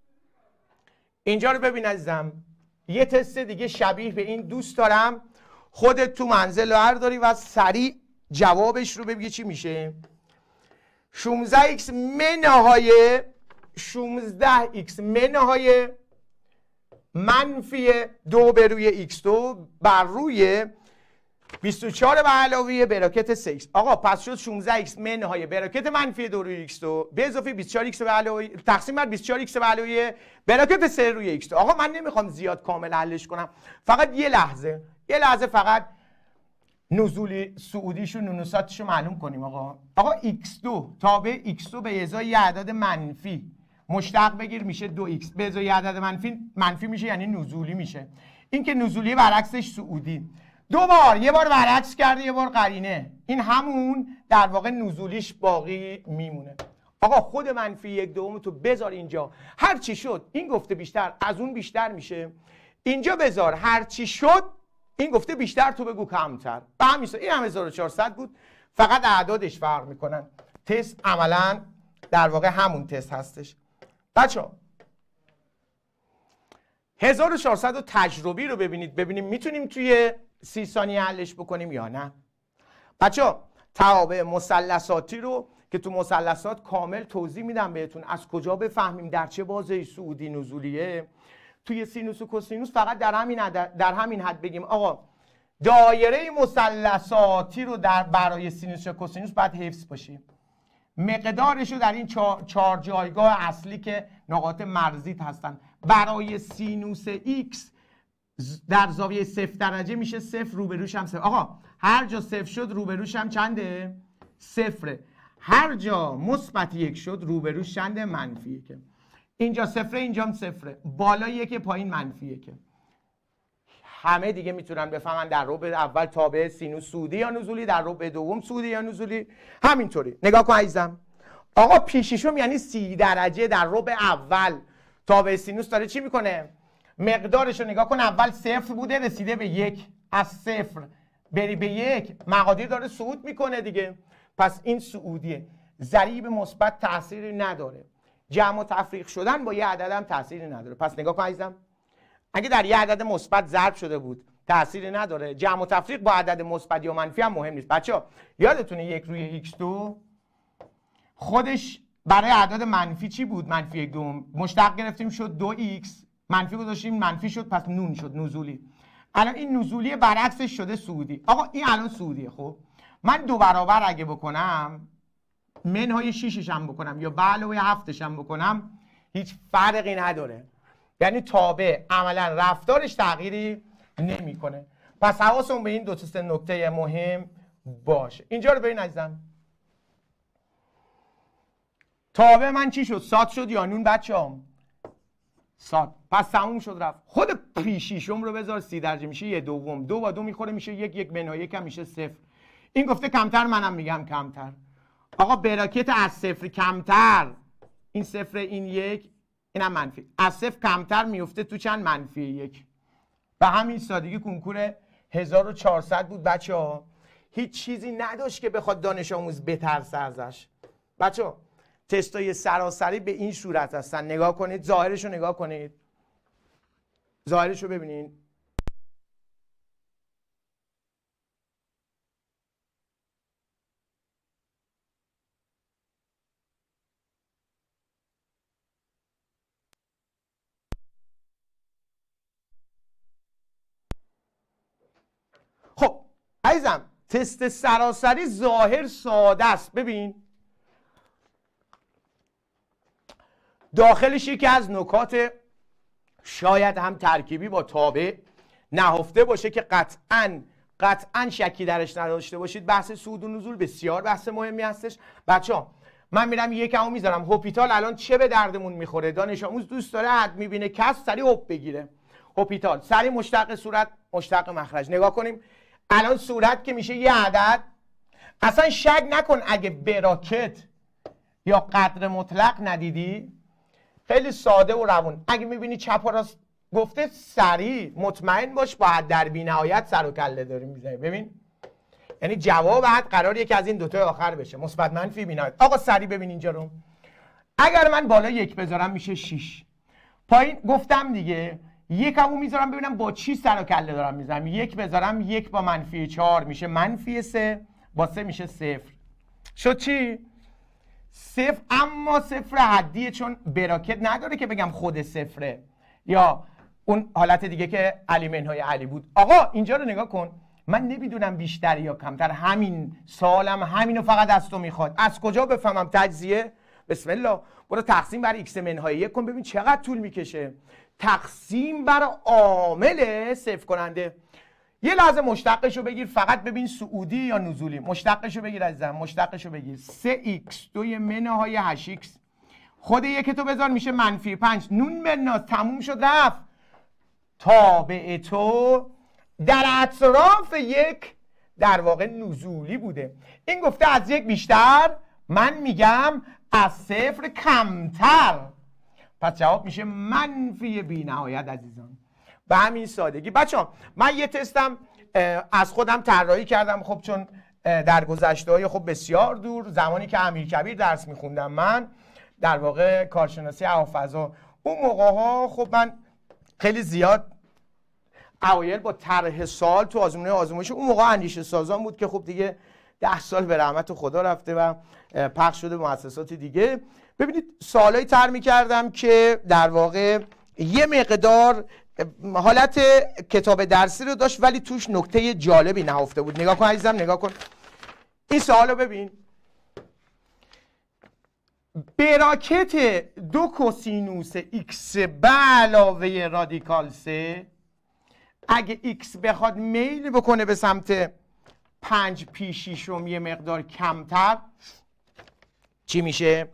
اینجا رو ببین عزیزم، یه تست دیگه شبیه به این دوست دارم خودت تو منزل هر داری و سریع جوابش رو ببینی چی میشه. شانزده ایکس منهای شانزده ایکس منهای منفی دو به روی ایکس دو بر روی بیست و چهار به علاوه براکت سه ایکس. آقا پس شد شانزده ایکس منهای براکت منفی دو روی ایکس دو به اضافه بیست و چهار ایکس به علاوه تقسیم بر بیست و چهار ایکس به علاوه براکت سه روی ایکس دو. آقا من نمیخوام زیاد کامل حلش کنم، فقط یه لحظه یه لحظه فقط نزولی صعودیشو نونوساتشو معلوم کنیم. آقا آقا ایکس دو تابع ایکس دو به ازای یه عدد منفی مشتق بگیر میشه دو ایکس، به ازای عدد منفی منفی میشه یعنی نزولی میشه. این که نزولی برعکسش صعودی. دو بار، یه بار برعکس کرده یه بار قرینه، این همون در واقع نزولیش باقی میمونه. آقا خود منفی یک دوم تو بذار اینجا، هر چی شد این گفته بیشتر از اون بیشتر میشه، اینجا بذار هر چی شد این گفته بیشتر تو بگو کمتر. به همین این هم هزار و چهارصد بود، فقط اعدادش فرق میکنن. تست عملا در واقع همون تست هستش. بچه‌ها هزار و چهارصد و تجربی رو ببینید، ببینیم میتونیم توی سی ثانیه حلش بکنیم یا نه. بچه‌ها توابع مثلثاتی رو که تو مثلثات کامل توضیح میدم بهتون، از کجا بفهمیم در چه بازه صعودی نزولیه. توی سینوس و کوسینوس فقط در همین حد در همین حد بگیم آقا دایره مثلثاتی رو در برای سینوس و کوسینوس باید حفظ باشیم. مقدارش رو در این چهار, چهار جایگاه اصلی که نقاط مرزیت هستن. برای سینوس ایکس در زاویه صفر درجه میشه صفر، روبروش هم صفر. آقا هر جا صفر شد روبروش هم چنده؟ صفره. هر جا مثبت یک شد روبروش چنده؟ منفی یکه. اینجا صفره اینجا هم صفره، بالا یکه پایین منفی یکه. همه دیگه میتونن بفهمن در ربع اول تابع سینوس صعودی یا نزولی، در ربع دوم صعودی یا نزولی. همینطوری نگاه کن عزیزم. آقا پیشیشم یعنی سی درجه در ربع اول تابع سینوس داره چی میکنه؟ مقدارش رو نگاه کن، اول صفر بوده رسیده به یک، از صفر بری به یک مقادیر داره صعود میکنه دیگه. پس این صعودیه. ضریب مثبت تأثیری نداره، جمع و تفریق شدن با یه عدد هم تأثیری نداره. پس نگاه کن عزیزم، اگه در یه عدد مثبت ضرب شده بود تأثیری نداره، جمع و تفریق با عدد مثبت یا منفی هم مهم نیست. بچه‌ها یادتونه یک روی ایکس دو خودش برای اعداد منفی چی بود؟ منفی یک دوم مشتق گرفتیم شد دو ایکس، منفی گذاشتیم منفی شد پس نون شد نزولی. الان این نزولی برعکسش شده صعودی. آقا این الان صعودیه. خب من دو برابر اگه بکنم منهای شیشش هم بکنم یا به علاوه هفتش هم بکنم هیچ فرقی نداره. یعنی تابع عملا رفتارش تغییری نمیکنه. پس حواسمون به این دو تا سه نکته مهم باشه. اینجا رو ببین عزیزم، تابع من چی شد؟ سات شد یا نون بچه‌ام؟ سات. پس تموم شد رفت. خود پیشیشم رو بذار سی درجه میشه یه دوم، دو با دو میخوره میشه یک، یک منهای یک هم میشه صفر. این گفته کمتر، منم میگم کمتر. آقا براکت از صفر کمتر، این صفر این یک، اینم منفی، از صفر کمتر میفته تو چند؟ منفی یک. به همین سادگی کنکور هزار و چهارصد بود بچه ها. هیچ چیزی نداشت که بخواد دانش آموز بترسه ازش. بچه ها تستای سراسری به این صورت هستن. نگاه کنید، ظاهرش رو نگاه کنید، ظاهرش رو ببینید. خب عزیزم تست سراسری ظاهر ساده است. ببین داخلش یکی از نکات شاید هم ترکیبی با تابع نهفته باشه که قطعاً قطعاً شکی درش نداشته باشید. بحث صعود و نزول بسیار بحث مهمی هستش. بچه‌ها من میرم یکمو میذارم. هوپیتال الان چه به دردمون میخوره؟ دانش آموز دوست داره حد میبینه کس سری هوپ بگیره. هوپیتال سری مشتق صورت مشتق مخرج. نگاه کنیم الان صورت که میشه یه عدد، اصلا شک نکن اگه براکت یا قدر مطلق ندیدی، خیلی ساده و روون. اگه میبینی چپ و راست گفته سریع مطمئن باش باید در بی نهایت سر و کله داریم میزنیم. ببین یعنی جواب حد قرار یکی از این دوتای آخر بشه، مثبت منفی بی نهایت. آقا سریع ببین اینجا رو. اگر من بالا یک بذارم میشه شش، پایین گفتم دیگه یکمو میذارم ببینم با چی سر و کله دارم میزنم. یک بذارم یک با منفی چهار میشه منفی سه، با سه میشه صفر. شد چی؟ صفر. اما صفر حدیه چون براکت نداره که بگم خود صفره یا اون حالت دیگه که علی منهای علی بود. آقا اینجا رو نگاه کن، من نمیدونم بیشتر یا کمتر، همین سوالم همینو فقط از تو میخواد. از کجا بفهمم تجزیه؟ بسم الله، برو تقسیم بر ایکس منهای یک کن ببین چقدر طول میکشه. تقسیم بر عامل صفر کننده. یه لحظه مشتقشو بگیر، فقط ببین صعودی یا نزولی. مشتقشو بگیر عزیزم، مشتقشو بگیر. سه ایکس دوی منهای هشت ایکس، خود یک تو بذار میشه منفی پنج. نون بناز، تموم شد رفت. تابع تو در اطراف یک در واقع نزولی بوده. این گفته از یک بیشتر، من میگم از صفر کمتر. پس جواب میشه منفی بی نهایت عزیزان. به همین سادگی. بچه ها من یه تستم از خودم طراحی کردم. خب چون در گذشته های خب بسیار دور، زمانی که امیرکبیر درس میخوندم من در واقع کارشناسی هوافضا، اون موقع ها خب من خیلی زیاد اوایل با طرح سوال تو آزمون آزمایش اون موقع اندیشه سازان بود که خب دیگه ده سال به رحمت خدا رفته و پخش شده به مؤسسات دیگه. ببینید سوالایی طرح می‌کردم که در واقع یه مقدار حالت کتاب درسی رو داشت ولی توش نکته جالبی نهفته بود. نگاه کن عزیزم، نگاه کن این سوالو ببین. براکت دو کوسینوس ایکس به علاوه رادیکال سه، اگه ایکس بخواد میل بکنه به سمت پنج پی شیشم یه مقدار کمتر چی میشه؟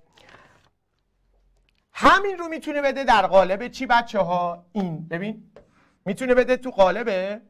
همین رو میتونه بده در قالب چی بچه ها؟ این ببین میتونه بده تو قالب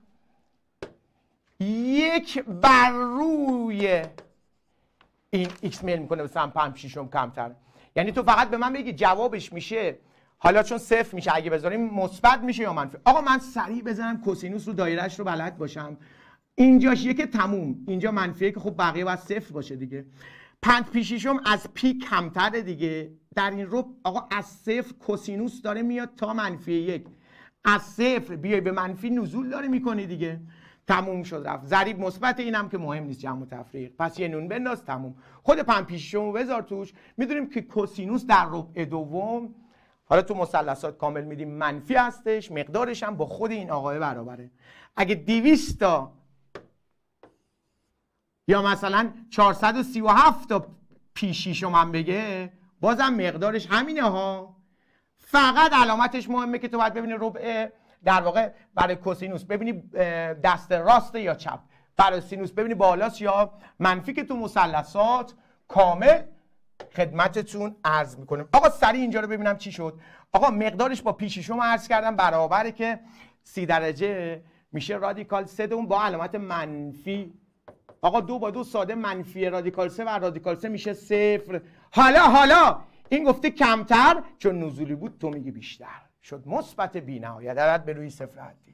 یک بر روی این ایکس میل میکنه به سمت پنج شیشم کمتر. یعنی تو فقط به من بگی جوابش میشه، حالا چون صفر میشه اگه بذاریم مثبت میشه یا منفی. آقا من سریع بزنم کوسینوس رو دایرهش رو بلد باشم. اینجاش که تموم، اینجا منفیه که خب بقیه باید صفر باشه دیگه. پنج پی شیشم از پی کمتره دیگه. در این رو آقا از صفر کوسینوس داره میاد تا منفی یک، از صفر بیای به منفی نزول داره میکنی دیگه. تموم شد رفت. ضریب مثبت اینم که مهم نیست، جمع و تفریق. پس یه نون بنداز تموم. خود پنج پی شیشم رو بذار توش. میدونیم که کوسینوس در ربع دوم، حالا تو مثلثات کامل میدیم منفی هستش، مقدارش هم با خود این آقای برابره. اگه دویست تا یا مثلا چهارصد و سی و هفت تا پی شیش رو من بگه، بازم مقدارش همینه ها. فقط علامتش مهمه که تو باید ببینی ربع، در واقع برای کوسینوس ببینی دست راست یا چپ، برای سینوس ببینی بالاست یا منفی، که تو مثلثات کامل خدمتتون عرض میکنیم. آقا سریع اینجا رو ببینم چی شد. آقا مقدارش با پی شیشم عرض کردم برابره که سی درجه میشه رادیکال سه دوم با علامت منفی. آقا دو با دو ساده منفی رادیکال سه و رادیکال سه میشه صفر. حالا حالا این گفته کمتر، چون نزولی بود تو میگی بیشتر، شد مثبت بی نهایت عدد به روی صفر حدی.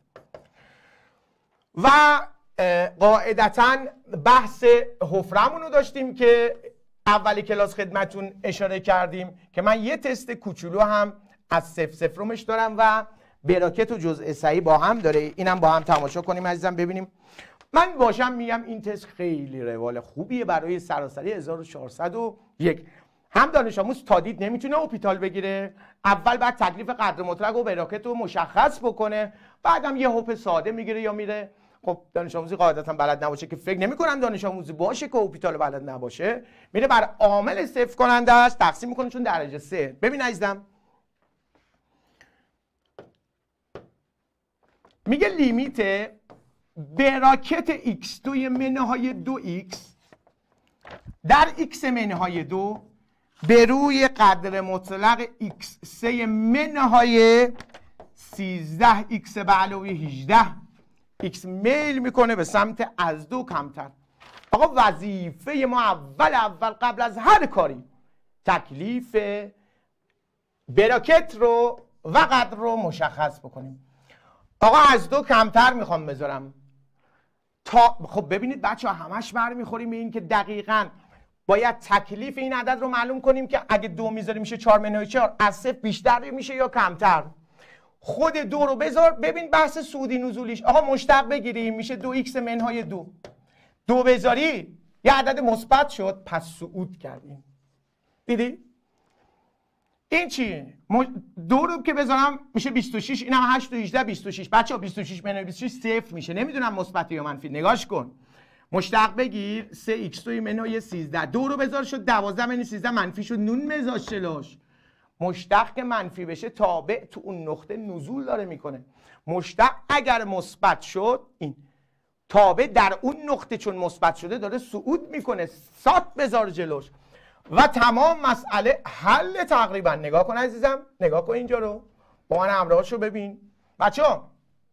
و قاعدتا بحث حفرمون رو داشتیم که اولی کلاس خدمتون اشاره کردیم که من یه تست کوچولو هم از صفر صفرمش دارم و براکت و جزء صحیح با هم داره. اینم با هم تماشا کنیم عزیزم ببینیم. من باشم میگم این تست خیلی روال خوبیه برای سراسری هزار و چهارصد و یک. هم دانش آموز تا دید نمیتونه اوپیتال بگیره، اول بعد تکلیف قدر مطلق و براکت رو مشخص بکنه، بعدم یه هوپ ساده میگیره یا میره. خب دانش آموزی قاعدتا بلد نباشه، که فکر نمی کنم دانش آموزی باشه که اوپیتال بلد نباشه، میره بر عامل صفر کننده است تقسیم میکنه چون درجه سه. ببین عزیزم میگه لیمیت براکت ایکس دو منهای دو ایکس در ایکس منهای دو به روی قدر مطلق ایکس سه منهای سیزده ایکس به علاوه هجده ایکس میل میکنه به سمت از دو کمتر. آقا وظیفه ما اول اول قبل از هر کاری تکلیف براکت رو و قدر رو مشخص بکنیم. آقا از دو کمتر میخوام بذارم تا، خب ببینید بچه ها همش برمیخوریم به این که دقیقاً باید تکلیف این عدد رو معلوم کنیم که اگه دو میذاریم میشه چهار منهای چهار، از صفر بیشتر میشه یا کمتر. خود دو رو بذار ببین بحث سعودی نزولیش. آقا مشتق بگیریم میشه دو ایکس منهای دو، دو بذاری یه عدد مثبت شد پس صعود کردیم. دیدی؟ این چیه؟ دو رو که بذارم میشه بیست و شش، اینم هشت و هجده بیست و شش. بچه‌ها بیست و شش منهای بیست و شش صفر میشه، نمیدونم مثبت یا منفی. نگاش کن، مشتق بگیر سه ایکس دو منهای سیزده، دو رو بذار شد دوازده منهای سیزده، منفی شد نون بذار چلاش. مشتق که منفی بشه تابع تو اون نقطه نزول داره میکنه. مشتق اگر مثبت شد این تابع در اون نقطه چون مثبت شده داره صعود میکنه، سات بذار جلوش و تمام مسئله حل تقریبا. نگاه کن عزیزم، نگاه کن اینجا رو با من همراهاشو ببین. بچه ها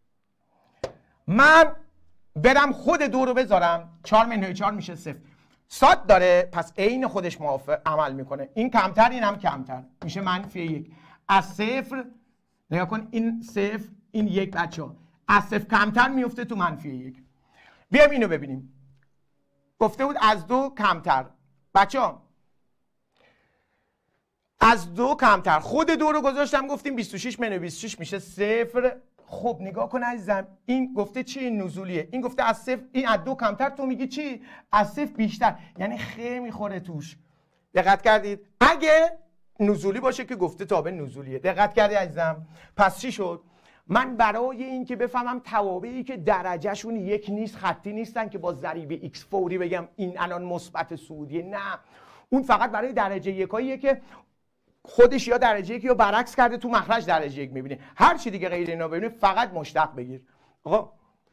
من برم خود دو رو بذارم، چهار منهای چهار میشه صفر، سات داره پس عین خودش موافق عمل میکنه. این کمتر این هم کمتر میشه منفی یک. از صفر نگاه کن، این صفر این یک، بچه ها از صفر کمتر میفته تو منفی یک. بیایم اینو ببینیم. گفته بود از دو کمتر. بچه ها از دو کمتر، خود دو رو گذاشتم گفتیم بیست و شش منهای بیست و شش میشه صفر. خب نگاه کن عزیزم، این گفته چی؟ این نزولیه. این گفته از صفر، این از دو کمتر، تو میگی چی؟ از صفر بیشتر، یعنی خیلی میخوره توش. دقت کردید؟ اگه نزولی باشه که گفته تابع نزولیه. دقت کردید عزیزم؟ پس چی شد؟ من برای این که بفهمم توابعی که درجهشون یک نیست، خطی نیستن، که با ضریب ایکس فوری بگم این الان مثبت صعودیه، نه، اون فقط برای درجه یکاییه که خودش یا درجه یک یا برعکس کرده تو مخرج درجه یک میبینی. هر چی دیگه غیر اینا ببینی فقط مشتق بگیر. آقا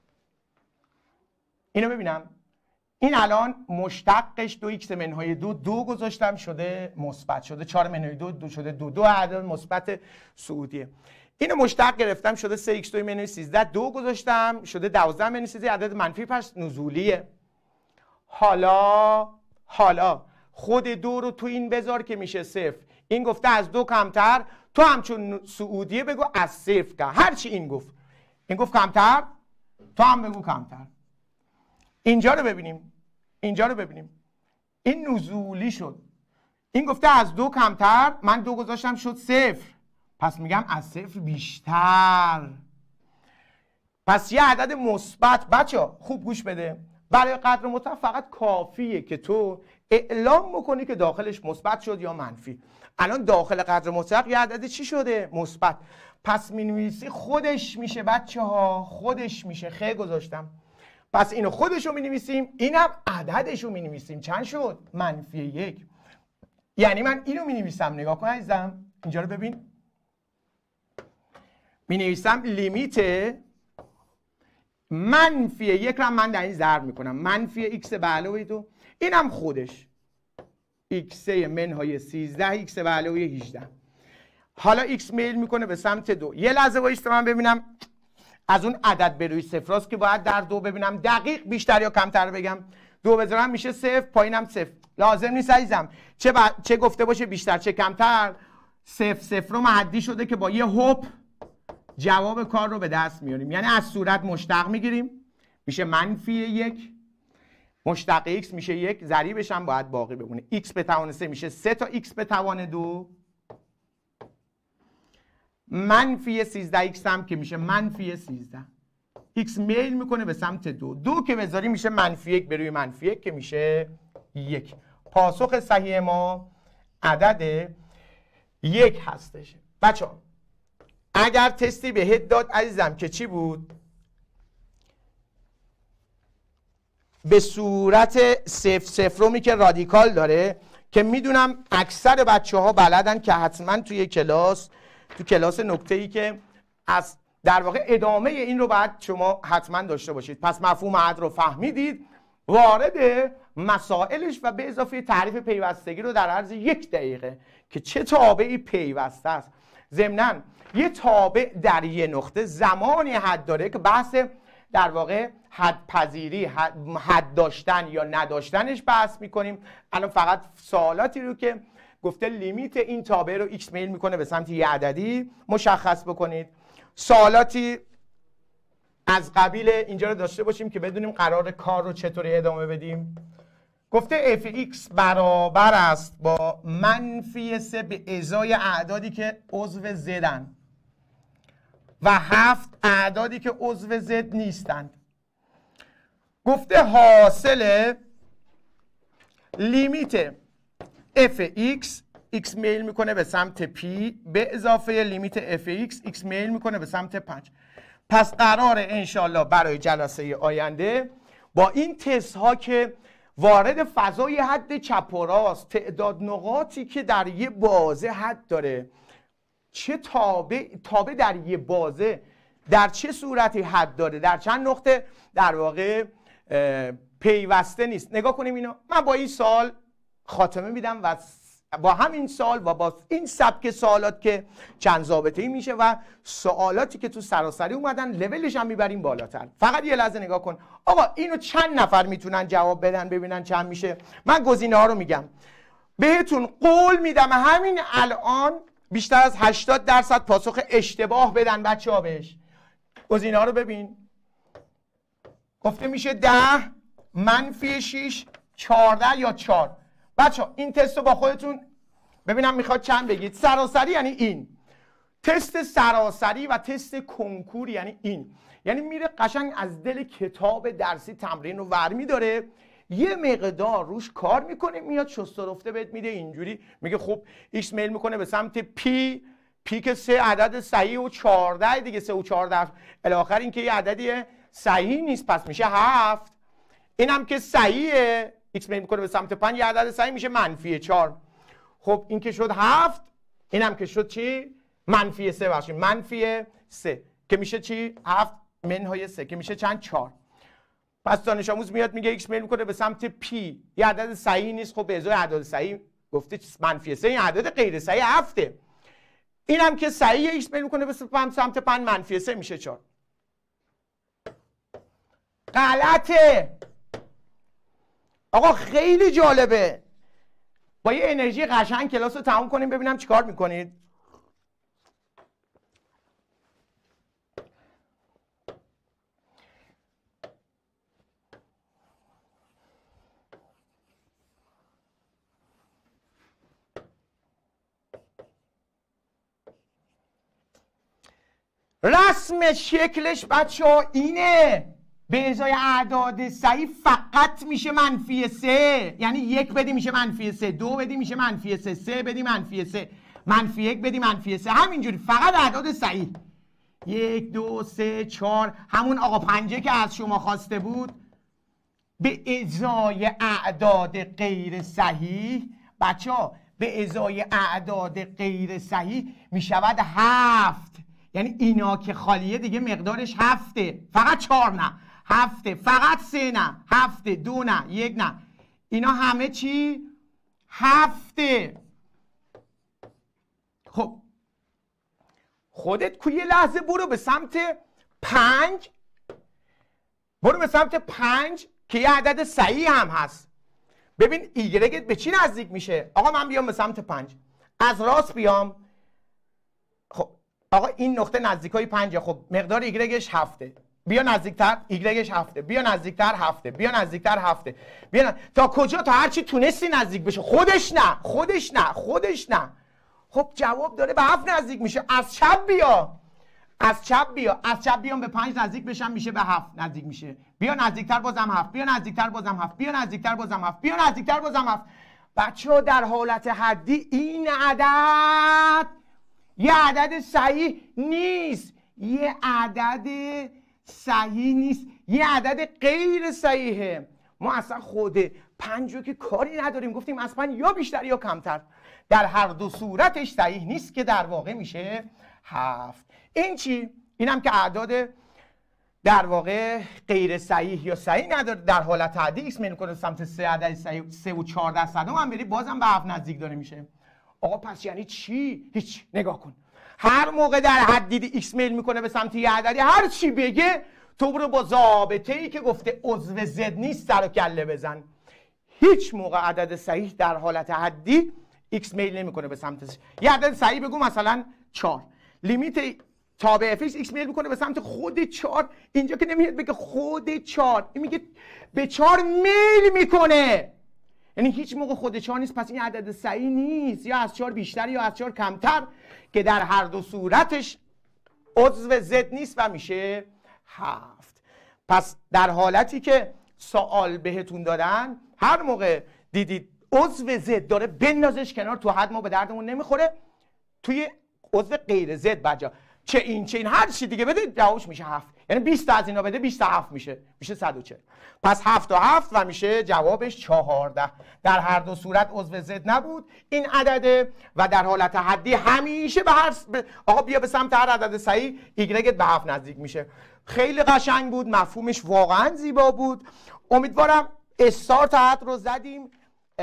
اینو ببینم، این الان مشتقش دو ایکس منهای دو، دو گذاشتم شده مثبت، شده چهار منهای دو، دو شده دو، دو عدد مثبت صعودیه. اینو مشتق گرفتم شده سه ایکس دو منهای سیزده، دو گذاشتم شده دوازده منهای سیزده، عدد منفی پس نزولیه. حالا حالا خود دو رو تو این بذار که میشه صفر. این گفته از دو کمتر، تو همچون سعودیه بگو از صفر که هرچی این گفت. این گفت کمتر، تو هم بگو کمتر. اینجا رو ببینیم، اینجا رو ببینیم، این نزولی شد. این گفته از دو کمتر، من دو گذاشتم شد صفر، پس میگم از صفر بیشتر. پس یه عدد مثبت. بچه خوب گوش بده، برای قدر مطلق فقط کافیه که تو اعلام بکنی که داخلش مثبت شد یا منفی. الان داخل قدر مطلق یه عدد چی شده؟ مثبت. پس مینویسی خودش میشه بچه ها، خودش میشه، خ گذاشتم. پس اینو خودشو می نویسیم، اینم عددشو می نویسیم. چند شد؟ منفی یک. یعنی من اینو می نویسم، نگاه کن عزیزم، اینجا رو ببین، می نویسم لیمیت منفی یک رو من در این ضرب می کنم، منفی x به علاوه دو، اینم خودش x منهای سیزده x به علاوه هجده. حالا x میل میکنه به سمت دو. یه لحظه وایسته من ببینم از اون عدد به روی صفراست که باید در دو ببینم دقیق بیشتر یا کمتر بگم. دو بذارم میشه صفر، پایینم صفر. لازم نیست عزیزم چه, با... چه گفته باشه بیشتر چه کمتر، صفر صفر رو معدی شده که با یه هوپ جواب کار رو به دست میاریم. یعنی از صورت مشتق میگیریم میشه منفی یک، مشتق x میشه یک، ضریبش هم باید باقی بمونه. x به توان سه میشه سه تا x به توان دو، منفی سیزده x هم که میشه منفی سیزده. x میل میکنه به سمت دو، دو که بذاری میشه منفی یک به روی منفی یک که میشه یک. پاسخ صحیح ما عدد یک هستش. بچه ها اگر تستی بهت داد عزیزم که چی بود؟ به صورت صفر صفرومی که رادیکال داره که میدونم اکثر بچه ها بلدن که حتما توی کلاس تو کلاس نکته‌ای که از در واقع ادامه این رو باید شما حتما داشته باشید. پس مفهوم عدد رو فهمیدید، وارد مسائلش و به اضافه تعریف پیوستگی رو در عرض یک دقیقه که چه تابعی پیوسته است. ضمناً یه تابع در یه نقطه زمانی حد داره که بحث در واقع حد پذیری، حد, حد داشتن یا نداشتنش بحث میکنیم. الان فقط سوالاتی رو که گفته لیمیت این تابع رو x میل میکنه به سمت یه عددی مشخص بکنید. سوالاتی از قبیل اینجا رو داشته باشیم که بدونیم قرار کار رو چطوری ادامه بدیم. گفته f(x) برابر است با منفی سه به ازای اعدادی که عضو زدن و هفت اعدادی که عضو زد نیستند. گفته حاصل لیمیت f(x) x میل میکنه به سمت p به اضافه لیمیت f(x) x میل میکنه به سمت پنج. پس قراره انشالله برای جلسه آینده با این تست ها که وارد فضای حد چپ و راست، تعداد نقاطی که در یه بازه حد داره، چه تابع تابع در یه بازه در چه صورتی حد داره، در چند نقطه در واقع پیوسته نیست. نگاه کنیم اینو. من با این سال خاتمه میدم و با همین سال و با این سبک سوالات که چند ضابطه‌ای میشه و سوالاتی که تو سراسری اومدن لولش هم میبریم بالاتر. فقط یه لحظه نگاه کن آقا اینو چند نفر میتونن جواب بدن ببینن چند میشه. من گزینه ها رو میگم بهتون قول میدم همین الان بیشتر از هشتاد درصد پاسخ اشتباه بدن بچه ها بهش. گزینه ها رو ببین. گفته میشه ده، منفی شیش، چهارده یا چهار. بچه ها این تست رو با خودتون ببینم میخواد چند بگید. سراسری یعنی این تست سراسری و تست کنکور یعنی این، یعنی میره قشنگ از دل کتاب درسی تمرین رو ورمی داره، یه مقدار روش کار میکنه، میاد شست و رفته بهت میده. اینجوری میگه خب x میل میکنه به سمت پی، پی که سه عدد صحیح و چهارده دیگه، سه و چهارده الاخر این که یه عددی صحیح نیست پس میشه هفت. اینم که صحیحه x میل میکنه به سمت پنج، یه عدد صحیح میشه منفی چهار. خب این که شد هفت، اینم که شد چی؟ منفی سه. باشیم منفی سه که میشه چی؟ هفت منهای سه که میشه چند؟ چهار. پس دانش آموز میاد میگه x میل میکنه به سمت پی، یه عدد صحیح نیست. خب به ازای عدد صحیح گفته منفی سه، این عدد غیر صحیح هفته. اینم که صحیح x میل میکنه به سمت پنج، منفی سه میشه چهار. غلطه آقا، خیلی جالبه. با یه انرژی قشنگ کلاس رو تموم کنیم ببینم چیکار میکنید. رسم شکلش بچه ها اینه. به ازای اعداد صحیح فقط میشه منفی سه، یعنی یک بدی میشه منفی سه، دو بدی میشه منفی سه، سه بدی منفی سه، منفی یک بدی منفی سه، همینجوری فقط اعداد صحیح. یک دو سه چهار، همون آقا پنجه که از شما خواسته بود به ازای اعداد غیر صحیح، بچه ها به ازای اعداد غیر صحیح می شود هفت. یعنی اینا که خالیه دیگه مقدارش هفته، فقط چهار نه، هفته، فقط سه نه، هفته، دو نه، یک نه، اینا همه چی؟ هفته. خب خودت که یه لحظه برو به سمت پنج، برو به سمت پنج که یه عدد صحیح هم هست. ببین ایگرگت به چی نزدیک میشه؟ آقا من بیام به سمت پنج، از راست بیام. خب آقا این نقطه نزدیک های پنجه، خب مقدار ایگرگش هفته، بیا نزدیکتر، ایگرگش هفته، بیا نزدیکتر، هفته، بیا نزدیکتر، هفته، بیا ن... تا کجا؟ تا هرچی تونستی نزدیک بشه. خودش نه، خودش نه، خودش نه. خب جواب داره به هفت نزدیک میشه. از چپ بیا، از چپ بیا، از چپ بیام به پنج نزدیک بشم، میشه به هفت نزدیک میشه. بیا نزدیکتر بازم هفت، بیا نزدیکتر بازم هفت، بیا نزدیکتر بازم هفت، بیا نزدیکتر بازم هفت. بچه‌ها در حالت حدی این عدد یه عدد صحیح نیست، یه عدد صحیح نیست، یه عدد غیر صحیحه. ما اصلا خود پنج رو که کاری نداریم، گفتیم از پنج یا بیشتر یا کمتر، در هر دو صورتش صحیح نیست که در واقع میشه هفت. این چی؟ اینم که اعداد در واقع غیر صحیح یا صحیح نداره، در حالت عادی ایکس میل کنه سمت سه عدد صحیح، سه و چهارده صدم هم بری بازم به هفت نزدیک داره میشه. آقا پس یعنی چی؟ هیچ. نگاه کن، هر موقع در حد دیدی ایکس میل میکنه به سمت یه عددی، هر چی بگه تو برو با ضابطه ای که گفته عضو زد نیست سر و کله بزن. هیچ موقع عدد صحیح در حالت حدی ایکس میل نمیکنه به سمت یه عدد صحیح. بگو مثلا چهار، لیمیت تابع اف ایکس میل میکنه به سمت خود چهار. اینجا که نمیاد بگه خود چهار، این میگه به چهار میل میکنه، یعنی هیچ موقع خود چهار نیست. پس این عدد صحیح نیست، یا از چهار بیشتر یا از چهار کمتر، که در هر دو صورتش عضو زد نیست و میشه هفت. پس در حالتی که سوال بهتون دادن، هر موقع دیدید عضو زد داره بندازش کنار، تو حد ما به دردمون نمیخوره، توی عضو غیر زد بجا چه این چه این هر چی دیگه بده جوابش میشه هفت. یعنی بیست تا از اینا بده بیست تا هفت میشه، میشه صد و چهل. پس هفت تا هفت و میشه جوابش چهارده. در هر دو صورت عضو زد نبود این عدده و در حالت حدی همیشه به هر ب... آقا بیا به سمت هر عدد صحیح ایگرگت به هفت نزدیک میشه. خیلی قشنگ بود، مفهومش واقعا زیبا بود. امیدوارم استارت حد رو زدیم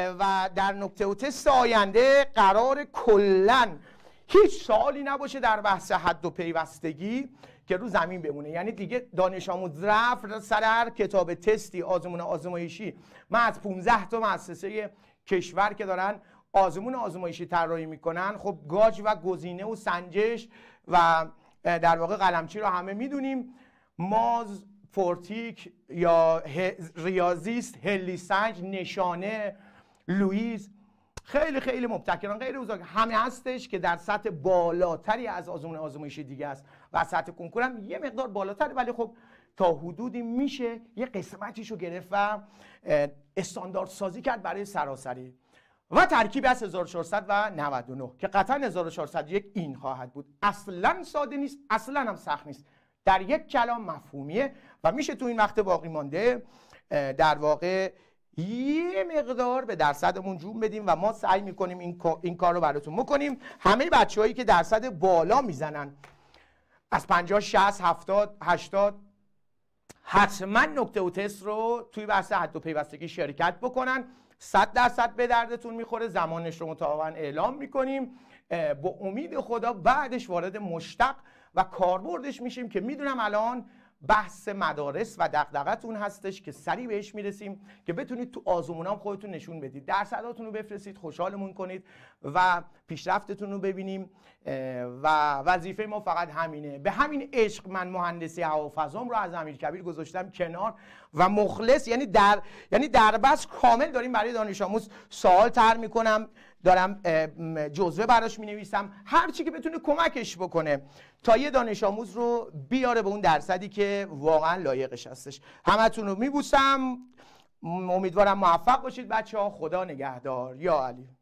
و در نکته و تست آینده قرار کلن هیچ سوالی نباشه در بحث حد و پیوستگی که رو زمین بمونه. یعنی دیگه دانش آموز رفت سر هر کتاب تستی آزمون آزمایشی. من از پانزده تا مؤسسه کشور که دارن آزمون آزمایشی طراحی میکنن، خب گاج و گزینه و سنجش و در واقع قلمچی رو همه میدونیم. ماز، فورتیک یا ریاضیست، هلی سنج، نشانه، لوئیس، خیلی خیلی مبتکران غیر اوزاک همه هستش که در سطح بالاتری از آزمون آزمایشی دیگه است و سطح کنکور هم یه مقدار بالاتر، ولی خب تا حدودی میشه یه قسمتیشو گرفت و استاندارد سازی کرد برای سراسری و ترکیب از هزار و چهارصد و نود و نه که قطعا هزار و چهارصد و یک این خواهد بود. اصلا ساده نیست، اصلا هم سخت نیست، در یک کلام مفهومیه و میشه تو این وقت باقی مانده در واقع یه مقدار به درصدمون جون بدیم و ما سعی میکنیم این, این کار رو براتون بکنیم. همه بچه هایی که درصد بالا میزنن از پنجاه، شصت، هفتاد، هشتاد حتما نکته و تست رو توی بحث حد و پیوستگی شرکت بکنن. صد درصد به دردتون میخوره، زمانش رو متعاون اعلام میکنیم. با امید خدا بعدش وارد مشتق و کاربردش میشیم که میدونم الان بحث مدارس و دغدغتون هستش که سریع بهش میرسیم که بتونید تو آزمونام خودتون نشون بدید، درصداتون رو بفرستید، خوشحالمون کنید و پیشرفتتون رو ببینیم و وظیفه ما فقط همینه. به همین عشق من مهندسی هوا و فضام رو از امیرکبیر گذاشتم کنار و مخلص، یعنی در یعنی دربست کامل داریم برای دانش آموز سوال طرح میکنم، دارم جزوه براش مینویسم، هر چی که بتونه کمکش بکنه تا یه دانش آموز رو بیاره به اون درصدی که واقعا لایقش هستش. همتون رو میبوسم، امیدوارم موفق باشید بچه ها. خدا نگهدار. یا علی.